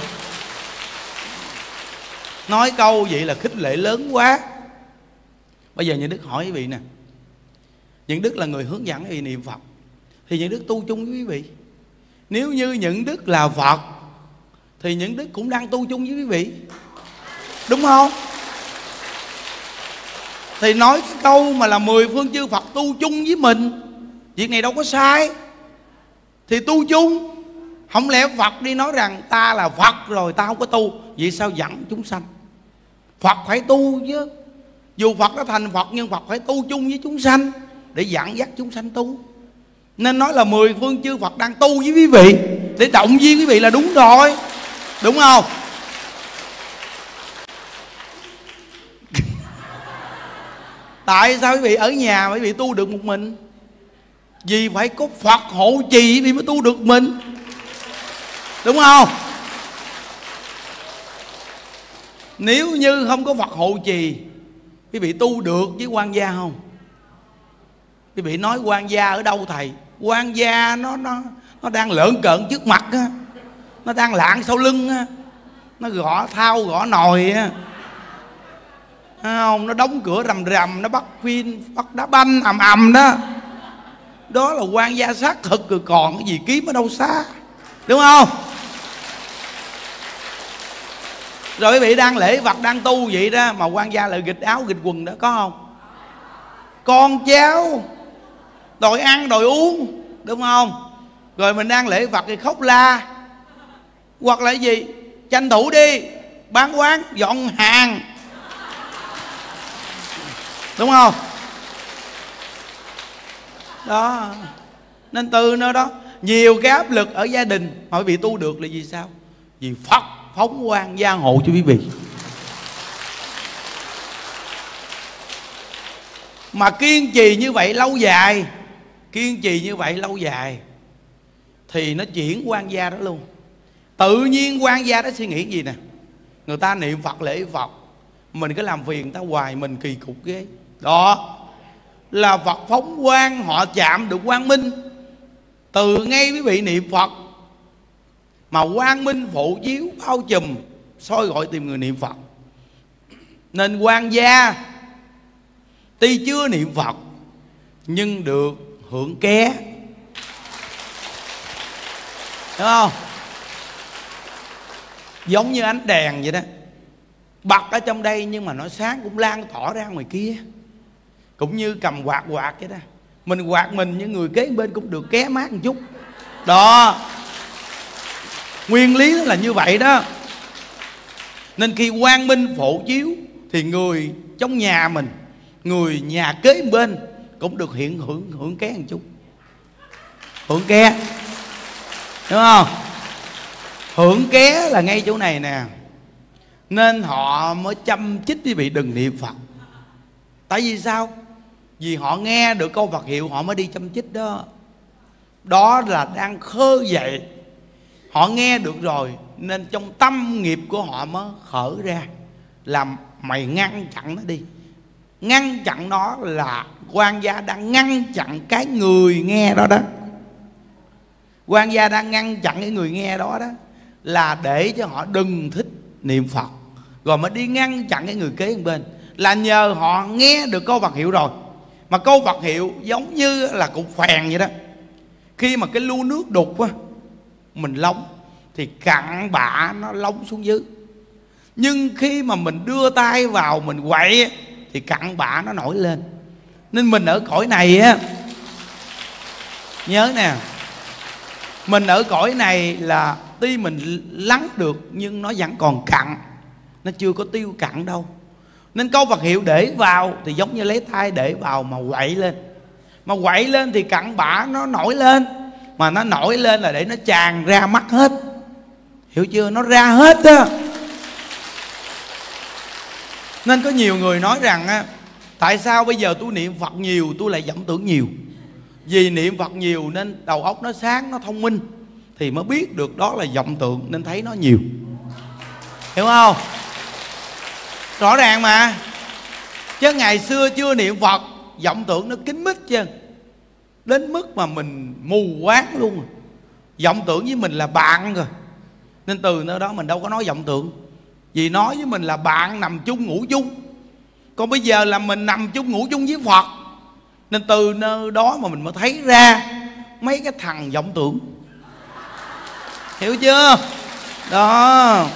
Nói câu vậy là khích lệ lớn quá. Bây giờ Những Đức hỏi quý vị nè, Những Đức là người hướng dẫn quý vị niệm Phật, thì Những Đức tu chung với quý vị. Nếu như Những Đức là Phật thì Những Đức cũng đang tu chung với quý vị, đúng không? Thì nói cái câu mà là mười phương chư Phật tu chung với mình, việc này đâu có sai. Thì tu chung. Không lẽ Phật đi nói rằng ta là Phật rồi ta không có tu, vậy sao dẫn chúng sanh? Phật phải tu chứ. Dù Phật đã thành Phật nhưng Phật phải tu chung với chúng sanh để dẫn dắt chúng sanh tu. Nên nói là mười phương chư Phật đang tu với quý vị, để động viên quý vị là đúng rồi. Đúng không? Tại sao quý vị ở nhà mà quý vị tu được một mình? Vì phải có Phật hộ trì thì mới tu được mình, đúng không? Nếu như không có Phật hộ trì, quý vị tu được với quan gia không? Quý vị nói quan gia ở đâu thầy? Quan gia nó nó nó đang lợn cợn trước mặt á, nó đang lạng sau lưng á, nó gõ thao gõ nồi á, không? Nó đóng cửa rầm rầm, nó bắt phim bắt đá banh ầm ầm đó. Đó là quan gia xác thực rồi, còn cái gì kiếm ở đâu xa, đúng không? Rồi quý vị đang lễ Phật đang tu vậy đó, mà quan gia lại nghịch áo nghịch quần đó, có không? Con cháu đòi ăn đòi uống, đúng không? Rồi mình đang lễ Phật thì khóc la, hoặc là cái gì tranh thủ đi bán quán dọn hàng, đúng không? Đó, nên từ nơi đó nhiều cái áp lực ở gia đình mà quý vị tu được là vì sao? Vì Phật phóng quang gia hộ cho quý vị. Mà kiên trì như vậy lâu dài, kiên trì như vậy lâu dài thì nó chuyển quan gia đó luôn. Tự nhiên quan gia đó suy nghĩ gì nè, người ta niệm Phật lễ Phật, mình cứ làm phiền người ta hoài, mình kỳ cục ghê. Đó là Phật phóng quang, họ chạm được quang minh. Từ ngay quý vị niệm Phật mà quang minh phụ chiếu bao trùm, soi gọi tìm người niệm Phật. Nên quan gia tuy chưa niệm Phật nhưng được hưởng ké, đúng không? Giống như ánh đèn vậy đó, bật ở trong đây nhưng mà nó sáng cũng lan tỏa ra ngoài kia. Cũng như cầm quạt quạt vậy đó, mình quạt mình nhưng người kế bên cũng được ké mát một chút. Đó, nguyên lý là như vậy đó. Nên khi quang minh phổ chiếu thì người trong nhà mình, người nhà kế bên cũng được hiện hưởng hưởng ké một chút, hưởng ké, đúng không? Hưởng ké là ngay chỗ này nè. Nên họ mới chăm chích quý vị đừng niệm Phật. Tại vì sao? Vì họ nghe được câu Phật hiệu họ mới đi chăm chích đó. Đó là đang khơi dậy. Họ nghe được rồi nên trong tâm nghiệp của họ mới khởi ra, làm mày ngăn chặn nó đi. Ngăn chặn nó là quan gia đang ngăn chặn cái người nghe đó đó. Quan gia đang ngăn chặn cái người nghe đó đó, là để cho họ đừng thích niệm Phật, rồi mới đi ngăn chặn cái người kế bên. Là nhờ họ nghe được câu Phật hiệu rồi. Mà câu Phật hiệu giống như là cục phèn vậy đó. Khi mà cái lu nước đục á, mình lóng thì cặn bã nó lóng xuống dưới. Nhưng khi mà mình đưa tay vào mình quậy thì cặn bã nó nổi lên. Nên mình ở cõi này á, nhớ nè, mình ở cõi này là tuy mình lắng được nhưng nó vẫn còn cặn, nó chưa có tiêu cặn đâu. Nên câu Phật hiệu để vào thì giống như lấy tay để vào mà quậy lên. Mà quậy lên thì cặn bã nó nổi lên. Mà nó nổi lên là để nó tràn ra mắt hết. Hiểu chưa? Nó ra hết á. Nên có nhiều người nói rằng á, tại sao bây giờ tôi niệm Phật nhiều tôi lại vọng tưởng nhiều? Vì niệm Phật nhiều nên đầu óc nó sáng, nó thông minh, thì mới biết được đó là vọng tưởng nên thấy nó nhiều. Hiểu không? Rõ ràng mà. Chứ ngày xưa chưa niệm Phật vọng tưởng nó kín mít chứ, đến mức mà mình mù quáng luôn. Vọng tưởng với mình là bạn rồi. Nên từ nơi đó mình đâu có nói vọng tưởng. Vì nói với mình là bạn nằm chung ngủ chung. Còn bây giờ là mình nằm chung ngủ chung với Phật. Nên từ nơi đó mà mình mới thấy ra mấy cái thằng vọng tưởng. Hiểu chưa? Đó.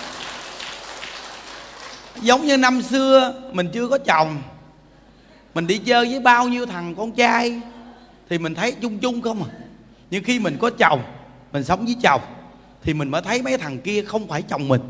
Giống như năm xưa mình chưa có chồng, mình đi chơi với bao nhiêu thằng con trai thì mình thấy chung chung không à. Nhưng khi mình có chồng, mình sống với chồng, thì mình mới thấy mấy thằng kia không phải chồng mình.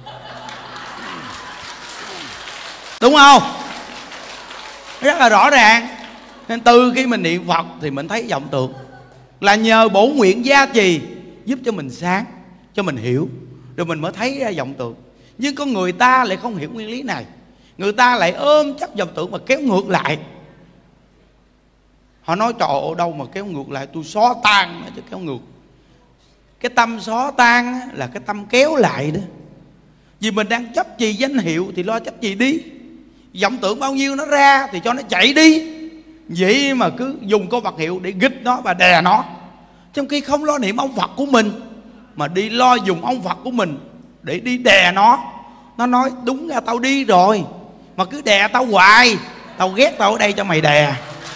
Đúng không? Rất là rõ ràng. Nên từ khi mình niệm Phật thì mình thấy vọng tưởng. Là nhờ bổ nguyện gia trì giúp cho mình sáng, cho mình hiểu, rồi mình mới thấy ra vọng tưởng. Nhưng con người ta lại không hiểu nguyên lý này. Người ta lại ôm chấp vọng tưởng và kéo ngược lại. Họ nói trời ơi đâu mà kéo ngược lại, tôi xóa tan chứ kéo ngược. Cái tâm xóa tan là cái tâm kéo lại đó. Vì mình đang chấp trì danh hiệu thì lo chấp trì đi. Vọng tưởng bao nhiêu nó ra thì cho nó chạy đi. Vậy mà cứ dùng câu vật hiệu để nghịch nó và đè nó, trong khi không lo niệm ông Phật của mình, mà đi lo dùng ông Phật của mình để đi đè nó. Nó nói đúng ra tao đi rồi mà cứ đè tao hoài, tao ghét tao ở đây cho mày đè,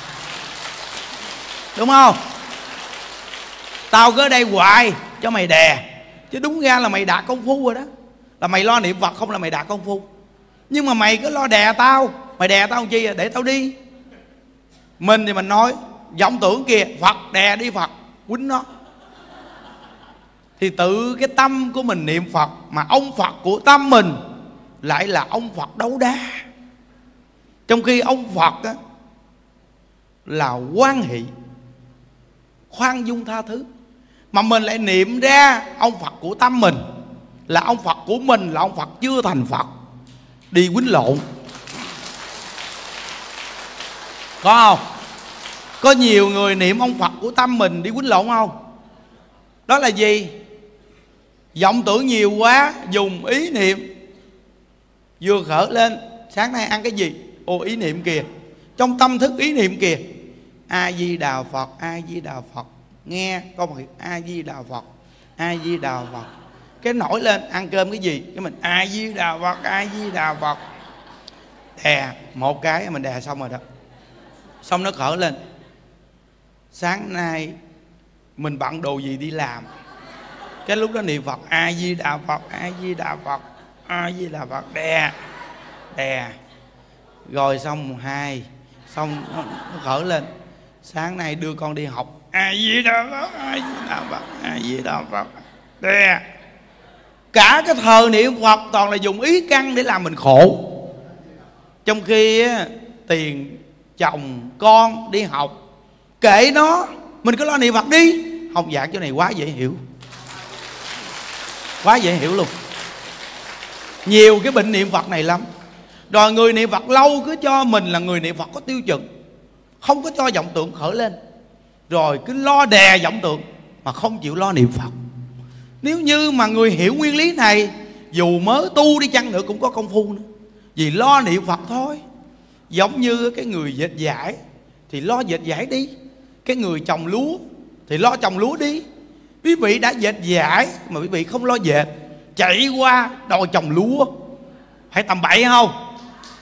đúng không? Tao cứ ở đây hoài cho mày đè, chứ đúng ra là mày đạt công phu rồi đó. Là mày lo niệm Phật không là mày đạt công phu. Nhưng mà mày cứ lo đè tao. Mày đè tao làm chi? Để tao đi. Mình thì mình nói vọng tưởng kìa, Phật đè đi Phật, quýnh nó. Thì tự cái tâm của mình niệm Phật, mà ông Phật của tâm mình lại là ông Phật đấu đá. Trong khi ông Phật á, là hoan hỷ, khoan dung tha thứ. Mà mình lại niệm ra ông Phật của tâm mình là ông Phật của mình, là ông Phật chưa thành Phật, đi quýnh lộn. Có không? Có nhiều người niệm ông Phật của tâm mình đi quýnh lộn không? Đó là gì? Vọng tưởng nhiều quá, dùng ý niệm. Vừa khởi lên, sáng nay ăn cái gì? Ô ý niệm kìa, trong tâm thức ý niệm kìa. A Di Đà Phật, A Di Đà Phật. Nghe câu một A Di Đà Phật, A Di Đà Phật. Cái nổi lên ăn cơm cái gì, cái mình A Di Đà Phật, A Di Đà Phật. Đè một cái mình đè xong rồi đó. Xong nó khởi lên, sáng nay mình bận đồ gì đi làm. Cái lúc đó niệm Phật A Di Đà Phật, A Di Đà Phật, A Di Đà Phật. Đè đè rồi xong hai, xong nó, nó khởi lên, sáng nay đưa con đi học A Di Đà Phật, A Di Đà Phật, A Di Đà Phật. Đè. Cả cái thời niệm Phật toàn là dùng ý căn để làm mình khổ. Trong khi á, tiền chồng con đi học kệ nó, mình cứ lo niệm Phật đi. Học giảng chỗ này quá dễ hiểu, quá dễ hiểu luôn. Nhiều cái bệnh niệm Phật này lắm. Rồi người niệm Phật lâu cứ cho mình là người niệm Phật có tiêu chuẩn, không có cho vọng tưởng khởi lên, rồi cứ lo đè vọng tưởng mà không chịu lo niệm Phật. Nếu như mà người hiểu nguyên lý này, dù mới tu đi chăng nữa cũng có công phu nữa, vì lo niệm Phật thôi. Giống như cái người dệt vải thì lo dệt vải đi, cái người trồng lúa thì lo trồng lúa đi. Quý vị đã dệt vải mà quý vị không lo dệt, chạy qua đòi trồng lúa, phải tầm bậy không?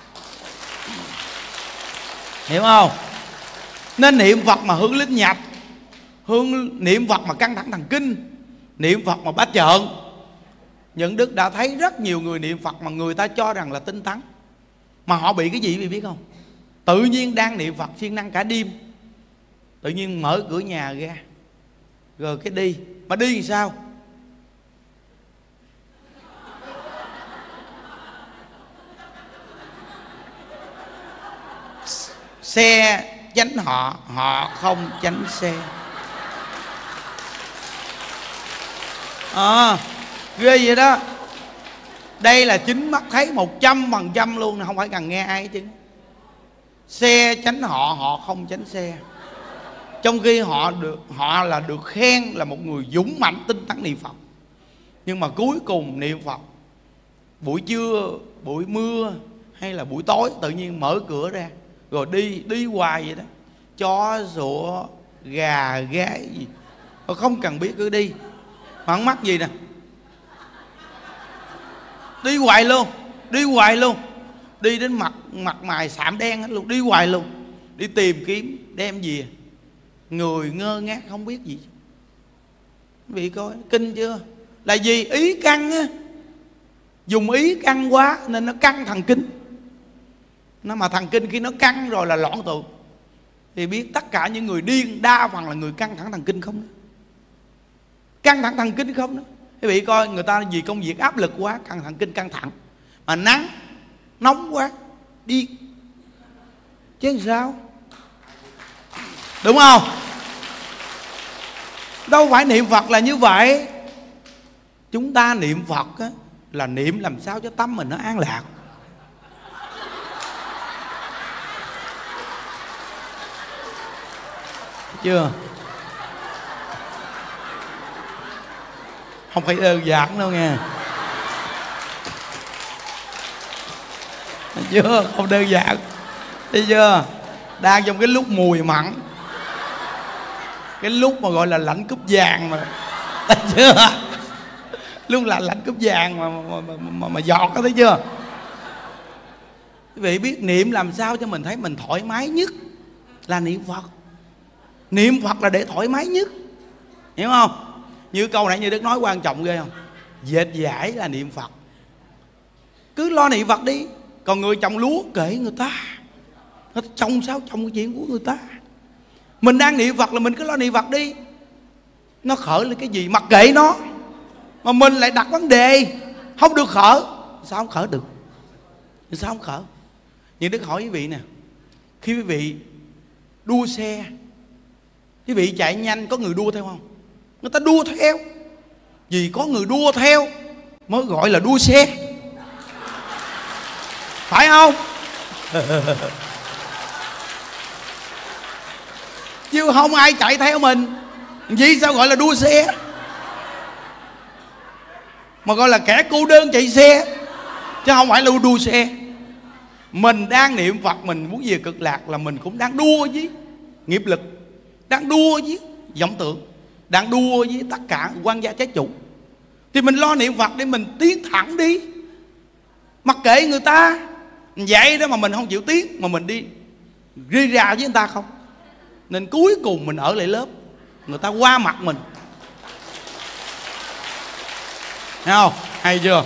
Hiểu không? Nên niệm Phật mà hướng linh nhập, hướng niệm Phật mà căng thẳng thần kinh, niệm Phật mà bát trợn. Những Đức đã thấy rất nhiều người niệm Phật mà người ta cho rằng là tinh tấn, mà họ bị cái gì quý vị biết không? Tự nhiên đang niệm Phật siêng năng cả đêm, tự nhiên mở cửa nhà ra, rồi cái đi. Mà đi làm sao? Xe tránh họ, họ không tránh xe. À, ghê vậy đó. Đây là chính mắt thấy một trăm phần trăm luôn, không phải cần nghe ai chứ. Xe tránh họ, họ không tránh xe. Trong khi họ được họ là được khen là một người dũng mạnh tinh tấn niệm Phật, nhưng mà cuối cùng niệm Phật buổi trưa, buổi mưa hay là buổi tối tự nhiên mở cửa ra rồi đi đi hoài vậy đó. Chó sủa, gà gái gì họ không cần biết, cứ đi. Mà không mắc gì nè, đi hoài luôn, đi hoài luôn, đi đến mặt mặt mày sạm đen hết luôn, đi hoài luôn, đi tìm kiếm đem gì. Người ngơ ngác không biết gì. Quý vị coi kinh chưa? Là gì? Ý căng á, dùng ý căng quá nên nó căng thần kinh. Nó mà thần kinh khi nó căng rồi là loạn tượng. Thì biết tất cả những người điên đa phần là người căng thẳng thần kinh không đó. Căng thẳng thần kinh không đó. Quý vị coi người ta vì công việc áp lực quá, căng thần kinh căng thẳng. Mà nắng nóng quá điên chứ sao? Đúng không? Đâu phải niệm Phật là như vậy. Chúng ta niệm Phật á, là niệm làm sao cho tâm mình nó an lạc. chưa? Không phải đơn giản đâu nghe. Thấy chưa? Không đơn giản. Thấy chưa? Đang trong cái lúc mùi mặn, cái lúc mà gọi là lãnh cúp vàng mà. Thấy chưa? Lúc là lãnh cúp vàng mà mà, mà, mà, mà giọt đó, thấy chưa? Quý vị biết niệm làm sao cho mình thấy mình thoải mái nhất là niệm Phật. Niệm Phật là để thoải mái nhất, hiểu không? Như câu nãy như Đức nói quan trọng ghê không? Dệt giải là niệm Phật. Cứ lo niệm Phật đi. Còn người trồng lúa kệ người ta, nó trồng sao trồng cái chuyện của người ta. Mình đang niệm Phật là mình cứ lo niệm Phật đi. Nó khởi lên cái gì mặc kệ nó. Mà mình lại đặt vấn đề không được khởi. Sao không khởi được? Sao không khởi? Nhưng Đức hỏi quý vị nè, khi quý vị đua xe, quý vị chạy nhanh có người đua theo không? Người ta đua theo. Vì có người đua theo mới gọi là đua xe, phải không? Chứ không ai chạy theo mình, vì sao gọi là đua xe? Mà gọi là kẻ cô đơn chạy xe, chứ không phải là đua xe. Mình đang niệm Phật, mình muốn về cực lạc là mình cũng đang đua với nghiệp lực, đang đua với vọng tưởng, đang đua với tất cả quan gia trái chủ. Thì mình lo niệm Phật để mình tiến thẳng đi, mặc kệ người ta vậy đó, mà mình không chịu tiến, mà mình đi ri ra với người ta không. Nên cuối cùng mình ở lại lớp, người ta qua mặt mình. Thấy không? Hay chưa?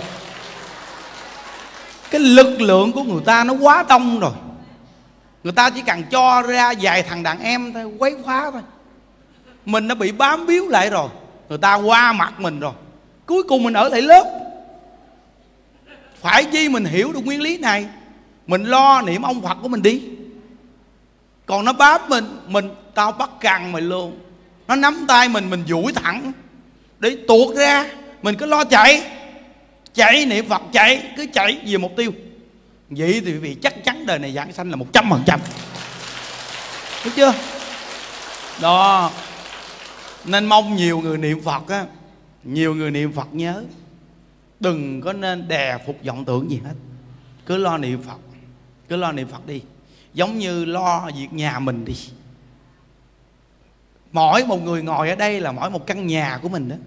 Cái lực lượng của người ta nó quá đông rồi. Người ta chỉ cần cho ra vài thằng đàn em thôi, quấy phá thôi, mình đã bị bám víu lại rồi. Người ta qua mặt mình rồi, cuối cùng mình ở lại lớp. Phải chi mình hiểu được nguyên lý này, mình lo niệm ông Phật của mình đi. Còn nó bám mình, mình tao bắt cần mày luôn. Nó nắm tay mình, mình duỗi thẳng để tuột ra. Mình cứ lo chạy, chạy niệm Phật, chạy, cứ chạy về mục tiêu. Vậy thì quý vị chắc chắn đời này giảng sanh là một trăm phần trăm. Thấy chưa? Đó. Nên mong nhiều người niệm Phật á, nhiều người niệm Phật nhớ, đừng có nên đè phục vọng tưởng gì hết. Cứ lo niệm Phật, cứ lo niệm Phật đi. Giống như lo việc nhà mình đi. Mỗi một người ngồi ở đây là mỗi một căn nhà của mình đó.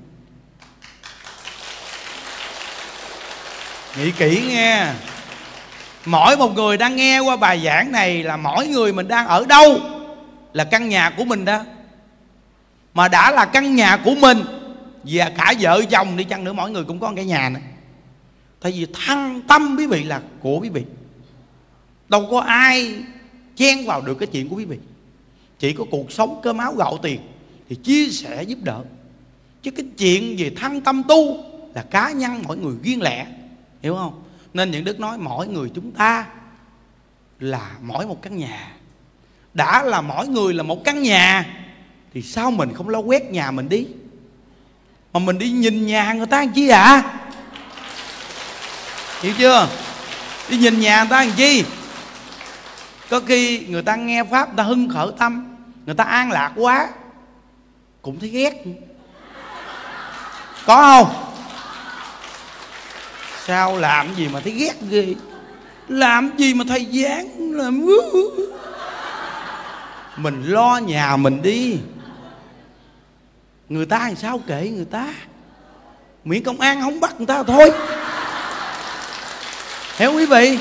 Nghĩ kỹ nghe. Mỗi một người đang nghe qua bài giảng này là mỗi người mình đang ở đâu là căn nhà của mình đó. Mà đã là căn nhà của mình, và cả vợ chồng đi chăng nữa, mỗi người cũng có một cái nhà nữa. Tại vì thân tâm quý vị là của quý vị, đâu có ai chen vào được cái chuyện của quý vị. Chỉ có cuộc sống cơm áo gạo tiền thì chia sẻ giúp đỡ, chứ cái chuyện về thân tâm tu là cá nhân mỗi người riêng lẻ, hiểu không? Nên những Đức nói mỗi người chúng ta là mỗi một căn nhà. Đã là mỗi người là một căn nhà thì sao mình không lo quét nhà mình đi, mà mình đi nhìn nhà người ta làm chi ạ? À? Hiểu chưa? Đi nhìn nhà người ta làm chi? Có khi người ta nghe Pháp, người ta hưng khởi tâm, người ta an lạc quá cũng thấy ghét. Có không? Sao làm gì mà thấy ghét ghê? Làm gì mà thầy giảng làm... Mình lo nhà mình đi. Người ta làm sao kệ người ta, miễn công an không bắt người ta thôi. Hiểu quý vị?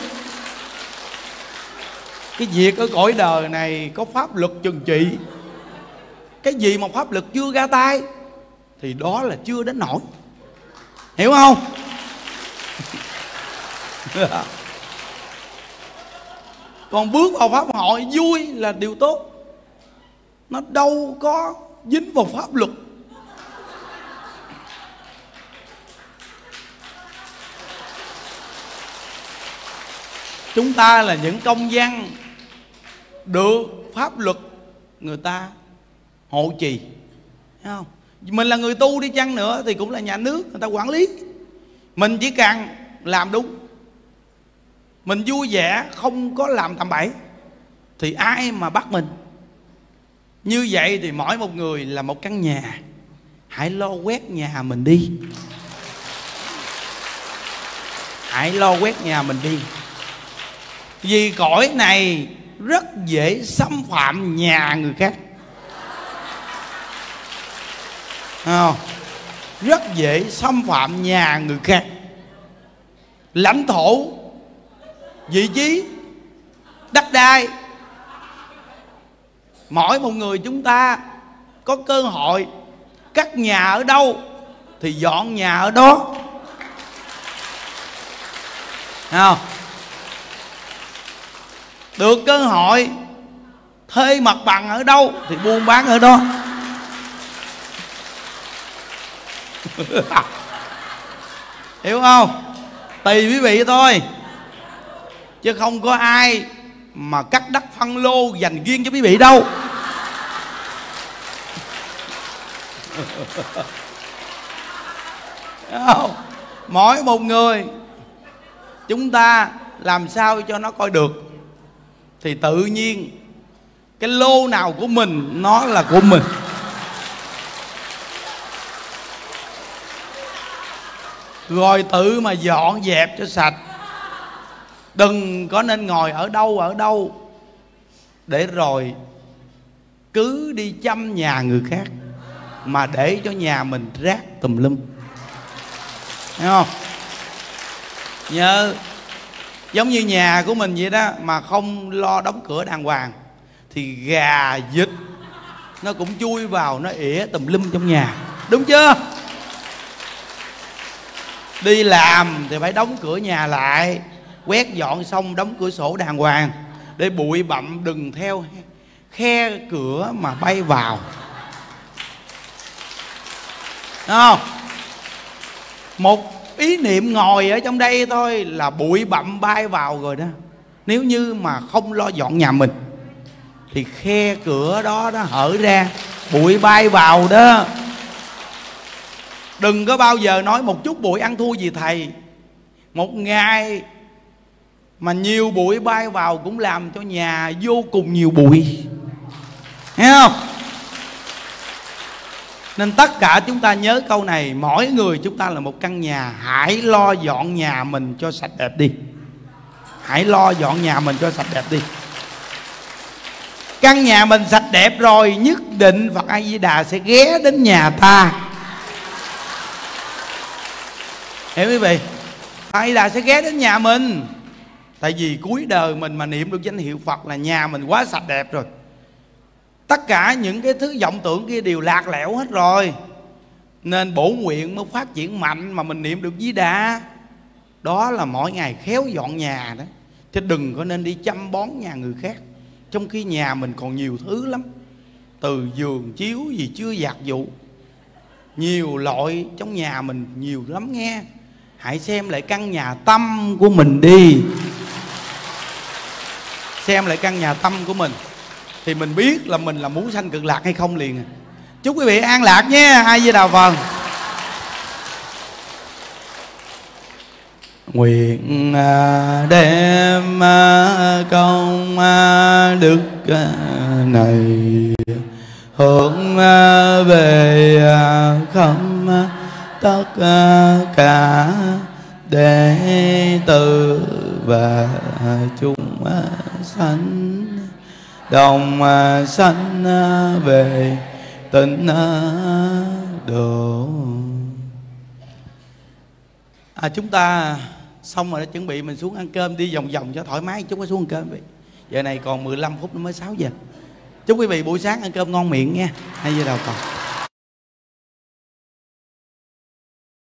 Cái việc ở cõi đời này có pháp luật trừng trị. Cái gì mà pháp luật chưa ra tay thì đó là chưa đến nổi. Hiểu không? Còn bước vào pháp hội vui là điều tốt. Nó đâu có dính vào pháp luật. Chúng ta là những công dân được pháp luật người ta hộ trì, thấy không? Mình là người tu đi chăng nữa thì cũng là nhà nước người ta quản lý. Mình chỉ cần làm đúng, mình vui vẻ, không có làm tầm bậy thì ai mà bắt mình? Như vậy thì mỗi một người là một căn nhà, hãy lo quét nhà mình đi. Hãy lo quét nhà mình đi. Vì cõi này rất dễ xâm phạm nhà người khác, không? Rất dễ xâm phạm nhà người khác. Lãnh thổ, vị trí, đất đai. Mỗi một người chúng ta có cơ hội cắt nhà ở đâu thì dọn nhà ở đó, không? Được cơ hội thuê mặt bằng ở đâu thì buôn bán ở đó. Hiểu không? Tùy quý vị thôi, chứ không có ai mà cắt đất phân lô dành riêng cho quý vị đâu. Không? Mỗi một người chúng ta làm sao cho nó coi được thì tự nhiên cái lô nào của mình nó là của mình. Rồi tự mà dọn dẹp cho sạch. Đừng có nên ngồi ở đâu ở đâu để rồi cứ đi chăm nhà người khác mà để cho nhà mình rác tùm lum. Thấy không? Nhớ giống như nhà của mình vậy đó, mà không lo đóng cửa đàng hoàng thì gà vịt nó cũng chui vào, nó ỉa tùm lum trong nhà. Đúng chưa? Đi làm thì phải đóng cửa nhà lại, quét dọn xong đóng cửa sổ đàng hoàng, để bụi bặm đừng theo khe cửa mà bay vào. Đúng không? Một ý niệm ngồi ở trong đây thôi là bụi bặm bay vào rồi đó. Nếu như mà không lo dọn nhà mình thì khe cửa đó nó hở ra, bụi bay vào đó. Đừng có bao giờ nói một chút bụi ăn thua gì thầy. Một ngày mà nhiều bụi bay vào cũng làm cho nhà vô cùng nhiều bụi. Thấy không? Nên tất cả chúng ta nhớ câu này, mỗi người chúng ta là một căn nhà. Hãy lo dọn nhà mình cho sạch đẹp đi. Hãy lo dọn nhà mình cho sạch đẹp đi. Căn nhà mình sạch đẹp rồi, nhất định Phật A Di Đà sẽ ghé đến nhà ta. Hiểu quý vị? Phật A Di Đà sẽ ghé đến nhà mình. Tại vì cuối đời mình mà niệm được danh hiệu Phật là nhà mình quá sạch đẹp rồi. Tất cả những cái thứ vọng tưởng kia đều lạc lẽo hết rồi. Nên bổn nguyện mới phát triển mạnh mà mình niệm được Di Đà. Đó là mỗi ngày khéo dọn nhà đó. Chứ đừng có nên đi chăm bón nhà người khác, trong khi nhà mình còn nhiều thứ lắm. Từ giường chiếu gì chưa giặt vụ, nhiều loại trong nhà mình nhiều lắm nghe. Hãy xem lại căn nhà tâm của mình đi. Xem lại căn nhà tâm của mình thì mình biết là mình là muốn sanh cực lạc hay không liền. Chúc quý vị an lạc nhé. A Di Đà Phật. Nguyện đem công đức này hướng về khắp tất cả đệ tử và chúng sanh, đồng sanh về tịnh độ. À, chúng ta xong rồi đó, chuẩn bị mình xuống ăn cơm, đi vòng vòng cho thoải mái. Chúng ta xuống ăn cơm vậy. Giờ này còn mười lăm phút nữa mới sáu giờ. Chúc quý vị buổi sáng ăn cơm ngon miệng nha. A Di Đà Phật.